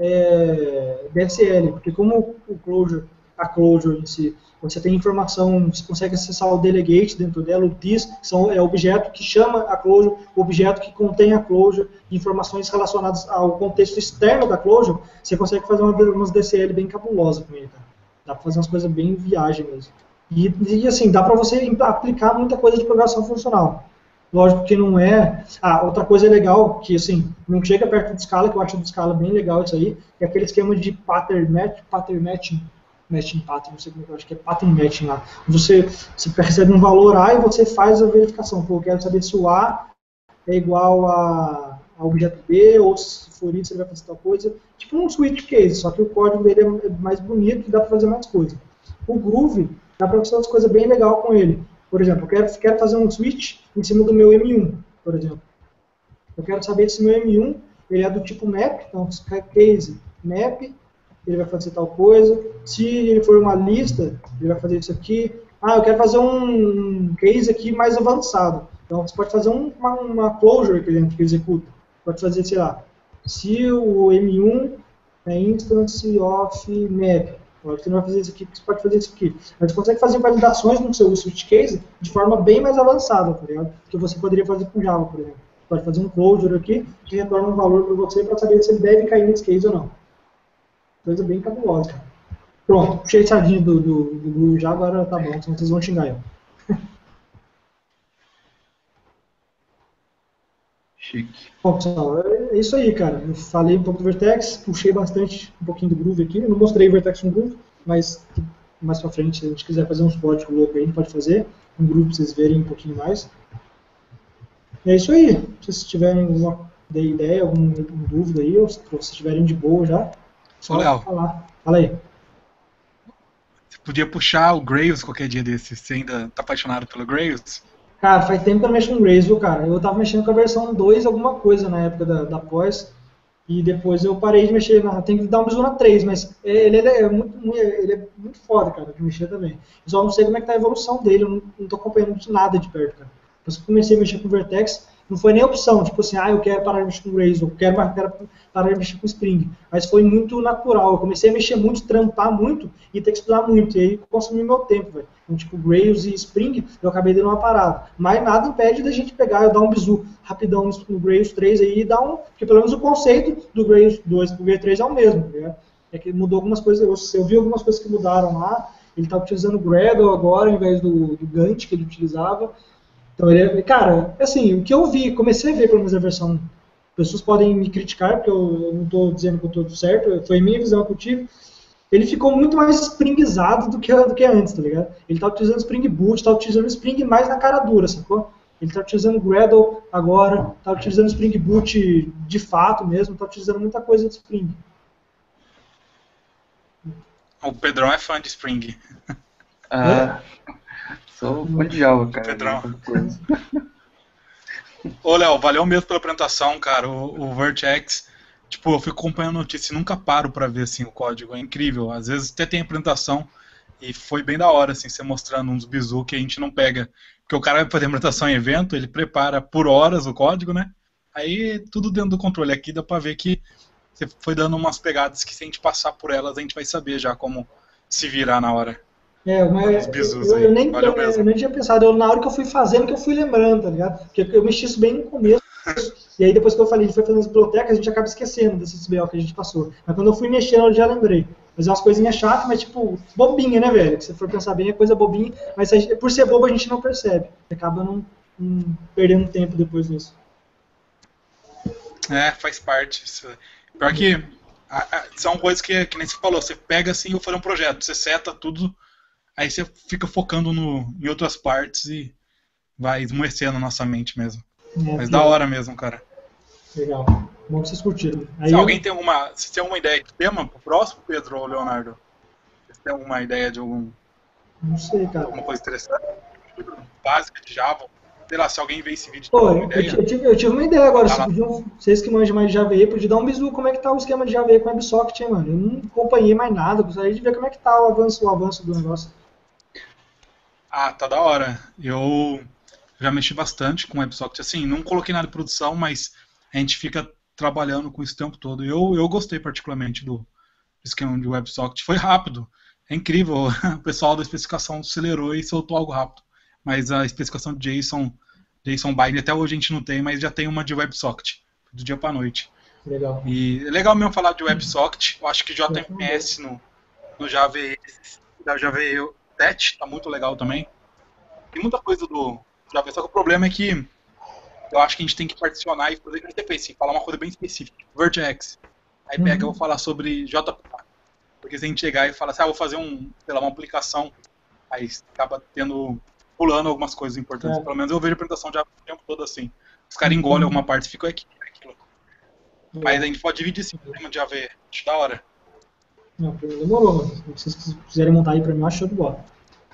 [SPEAKER 2] DSL, porque como a closure em si, você tem informação, você consegue acessar o delegate dentro dela, o TIS, que é o objeto que chama a closure, o objeto que contém a closure, informações relacionadas ao contexto externo da closure, você consegue fazer umas DSL bem cabulosas com ele, tá? Dá para fazer umas coisas bem viagem mesmo. E assim, dá para você aplicar muita coisa de programação funcional. Lógico que não é... outra coisa legal, que assim, não chega perto do Scala, que eu acho do Scala bem legal isso aí, é aquele esquema de pattern matching, não sei como eu acho que é pattern matching lá. Você recebe um valor A e você faz a verificação. Pô, eu quero saber se o A é igual a objeto B, ou se for isso, ele vai fazer tal coisa. Tipo um switch case, só que o código dele é mais bonito e dá para fazer mais coisas. O Groove, dá para fazer umas coisas bem legais com ele. Por exemplo, eu quero fazer um switch em cima do meu M1, por exemplo. Eu quero saber se meu M1 ele é do tipo map, então case map, ele vai fazer tal coisa. Se ele for uma lista, ele vai fazer isso aqui. Eu quero fazer um case aqui mais avançado. Então você pode fazer uma closure aqui dentro que executa. Pode fazer, sei lá, se o M1 é instance of map. Você não vai fazer isso aqui, você pode fazer isso aqui. Mas você consegue fazer validações no seu switch case de forma bem mais avançada, tá ligado? Que você poderia fazer com Java, por exemplo. Você pode fazer um closure aqui que retorna um valor para você para saber se ele deve cair nesse case ou não. Coisa bem cabulosa, cara. Pronto, puxei sardinha do já, agora tá bom, senão vocês vão xingar eu.
[SPEAKER 1] Chique.
[SPEAKER 2] Bom, pessoal, é isso aí, cara. Eu falei um pouco do Vertex, puxei bastante um pouquinho do Groove aqui. Eu não mostrei o Vertex com Groove, mas mais pra frente, se a gente quiser fazer uns códigos loucos aí, a gente pode fazer. Um Groove pra vocês verem um pouquinho mais. E é isso aí. Se vocês tiverem alguma ideia, alguma dúvida aí, ou se vocês estiverem de boa já,
[SPEAKER 3] Só Léo.
[SPEAKER 2] Fala aí.
[SPEAKER 3] Você podia puxar o Grails qualquer dia desses. Você ainda tá apaixonado pelo Grails?
[SPEAKER 2] Cara, faz tempo que eu não mexo com Grails, viu, cara? Eu tava mexendo com a versão 2 alguma coisa na época da pós, e depois eu parei de mexer, tem que dar um bisu na 3, mas ele é muito foda, cara, de mexer também. Eu só não sei como é que tá a evolução dele, eu não tô acompanhando de nada de perto, cara. Depois que eu comecei a mexer com o Vertex, não foi nem opção, tipo assim, eu quero parar de mexer com Grails, eu quero parar de mexer com Spring. Mas foi muito natural, eu comecei a mexer muito, trampar muito e ter que estudar muito, e aí consumi meu tempo, velho. Então, tipo, Grails e Spring, eu acabei dando uma parada. Mas nada impede da gente pegar e dar um bisu rapidão no Grails 3 aí e dar porque pelo menos o conceito do Grails 2 pro V3 é o mesmo, né? É que mudou algumas coisas, eu vi algumas coisas que mudaram lá, ele tá utilizando o Gradle agora, ao invés do Gantt que ele utilizava. Então, cara, assim, o que eu vi, comecei a ver pelo menos a versão, pessoas podem me criticar, porque eu não estou dizendo que eu estou certo, foi a minha visão que eu tive. ele ficou muito mais springizado do que antes, tá ligado? Ele tá utilizando Spring Boot, tá utilizando Spring mais na cara dura, sacou? Ele tá utilizando Gradle agora, tá utilizando Spring Boot de fato mesmo, tá utilizando muita coisa de Spring.
[SPEAKER 3] O Pedrão é fã de Spring.
[SPEAKER 1] Ah, sou fã de Java, cara.
[SPEAKER 3] Pedrão. Ô, Léo, valeu mesmo pela apresentação, cara. O Vertex, tipo, eu fico acompanhando a notícia e nunca paro pra ver, assim, o código. É incrível. Às vezes até tem apresentação e foi bem da hora, assim, você mostrando uns bizu que a gente não pega. Porque o cara vai fazer apresentação em evento, ele prepara por horas o código, né? Aí tudo dentro do controle. Aqui dá pra ver que você foi dando umas pegadas que se a gente passar por elas, a gente vai saber já como se virar na hora.
[SPEAKER 2] Mas eu nem tinha pensado, na hora que eu fui fazendo, que eu fui lembrando, tá ligado? Porque eu mexi isso bem no começo, e aí depois que eu falei, a gente foi fazendo as bibliotecas, a gente acaba esquecendo desses BO que a gente passou. Mas quando eu fui mexendo, eu já lembrei. Mas é umas coisinhas chatas, mas tipo, bobinha, né, velho? Se você for pensar bem, é coisa bobinha, mas por ser bobo a gente não percebe. Acaba não perdendo tempo depois disso.
[SPEAKER 3] Faz parte. Pior que são coisas que nem você falou, você pega assim, eu vou fazer um projeto, você seta tudo, aí você fica focando em outras partes e vai esmorecendo a nossa mente mesmo. Mas da hora mesmo, cara.
[SPEAKER 2] Legal. Bom que vocês curtiram. Aí
[SPEAKER 3] Se alguém tem alguma ideia de tema pro próximo, Pedro ou Leonardo? Você tem alguma ideia de
[SPEAKER 2] não sei, cara.
[SPEAKER 3] alguma coisa interessante? Básica de Java? Sei lá, se alguém vê esse vídeo,
[SPEAKER 2] Pô,
[SPEAKER 3] tem uma ideia.
[SPEAKER 2] eu tive uma ideia agora.
[SPEAKER 3] Tá,
[SPEAKER 2] Vocês que manjam mais de Java EE, podiam dar um bisu como é que tá o esquema de Java EE com WebSocket, hein, mano? Eu não acompanhei mais nada, gostaria de ver como é que tá o avanço do negócio.
[SPEAKER 3] Ah, tá da hora. Eu já mexi bastante com WebSocket. Assim, não coloquei nada em produção, mas a gente fica trabalhando com isso o tempo todo. Eu gostei particularmente do esquema de WebSocket. Foi rápido. É incrível. O pessoal da especificação acelerou e soltou algo rápido. Mas a especificação de JSON Bind até hoje a gente não tem, mas já tem uma de WebSocket. Do dia pra noite.
[SPEAKER 2] Legal.
[SPEAKER 3] E é legal mesmo falar de WebSocket. Eu acho que JMS no Java EE, da Java EE 7 tá muito legal também. Tem muita coisa do Java, só que o problema é que eu acho que a gente tem que particionar e fazer o que a gente fez, assim, falar uma coisa bem específica, Vertex. Aí pega, eu vou falar sobre JPA. Porque se a gente chegar e falar assim, vou fazer uma aplicação, aí acaba pulando algumas coisas importantes. Pelo menos eu vejo a apresentação de Java o tempo todo assim. Os caras engolem alguma parte e ficam aquilo. Mas a gente pode dividir sim, o tema de Java, acho da hora.
[SPEAKER 2] Não, demorou, mano. Se vocês quiserem montar aí pra mim, eu acho show de bola.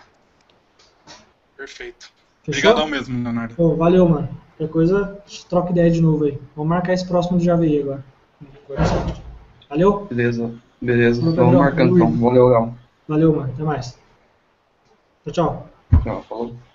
[SPEAKER 3] Perfeito.
[SPEAKER 2] Fechou?
[SPEAKER 3] Obrigadão mesmo, Leonardo.
[SPEAKER 2] Pô, valeu, mano. Qualquer coisa, a gente troca ideia de novo aí. Vamos marcar esse próximo do Java EE agora. Valeu?
[SPEAKER 1] Beleza.
[SPEAKER 2] Pedrão,
[SPEAKER 1] Vamos marcando então. Valeu, Léo.
[SPEAKER 2] Valeu, mano. Até mais. Tchau, tchau.
[SPEAKER 1] Tchau, falou.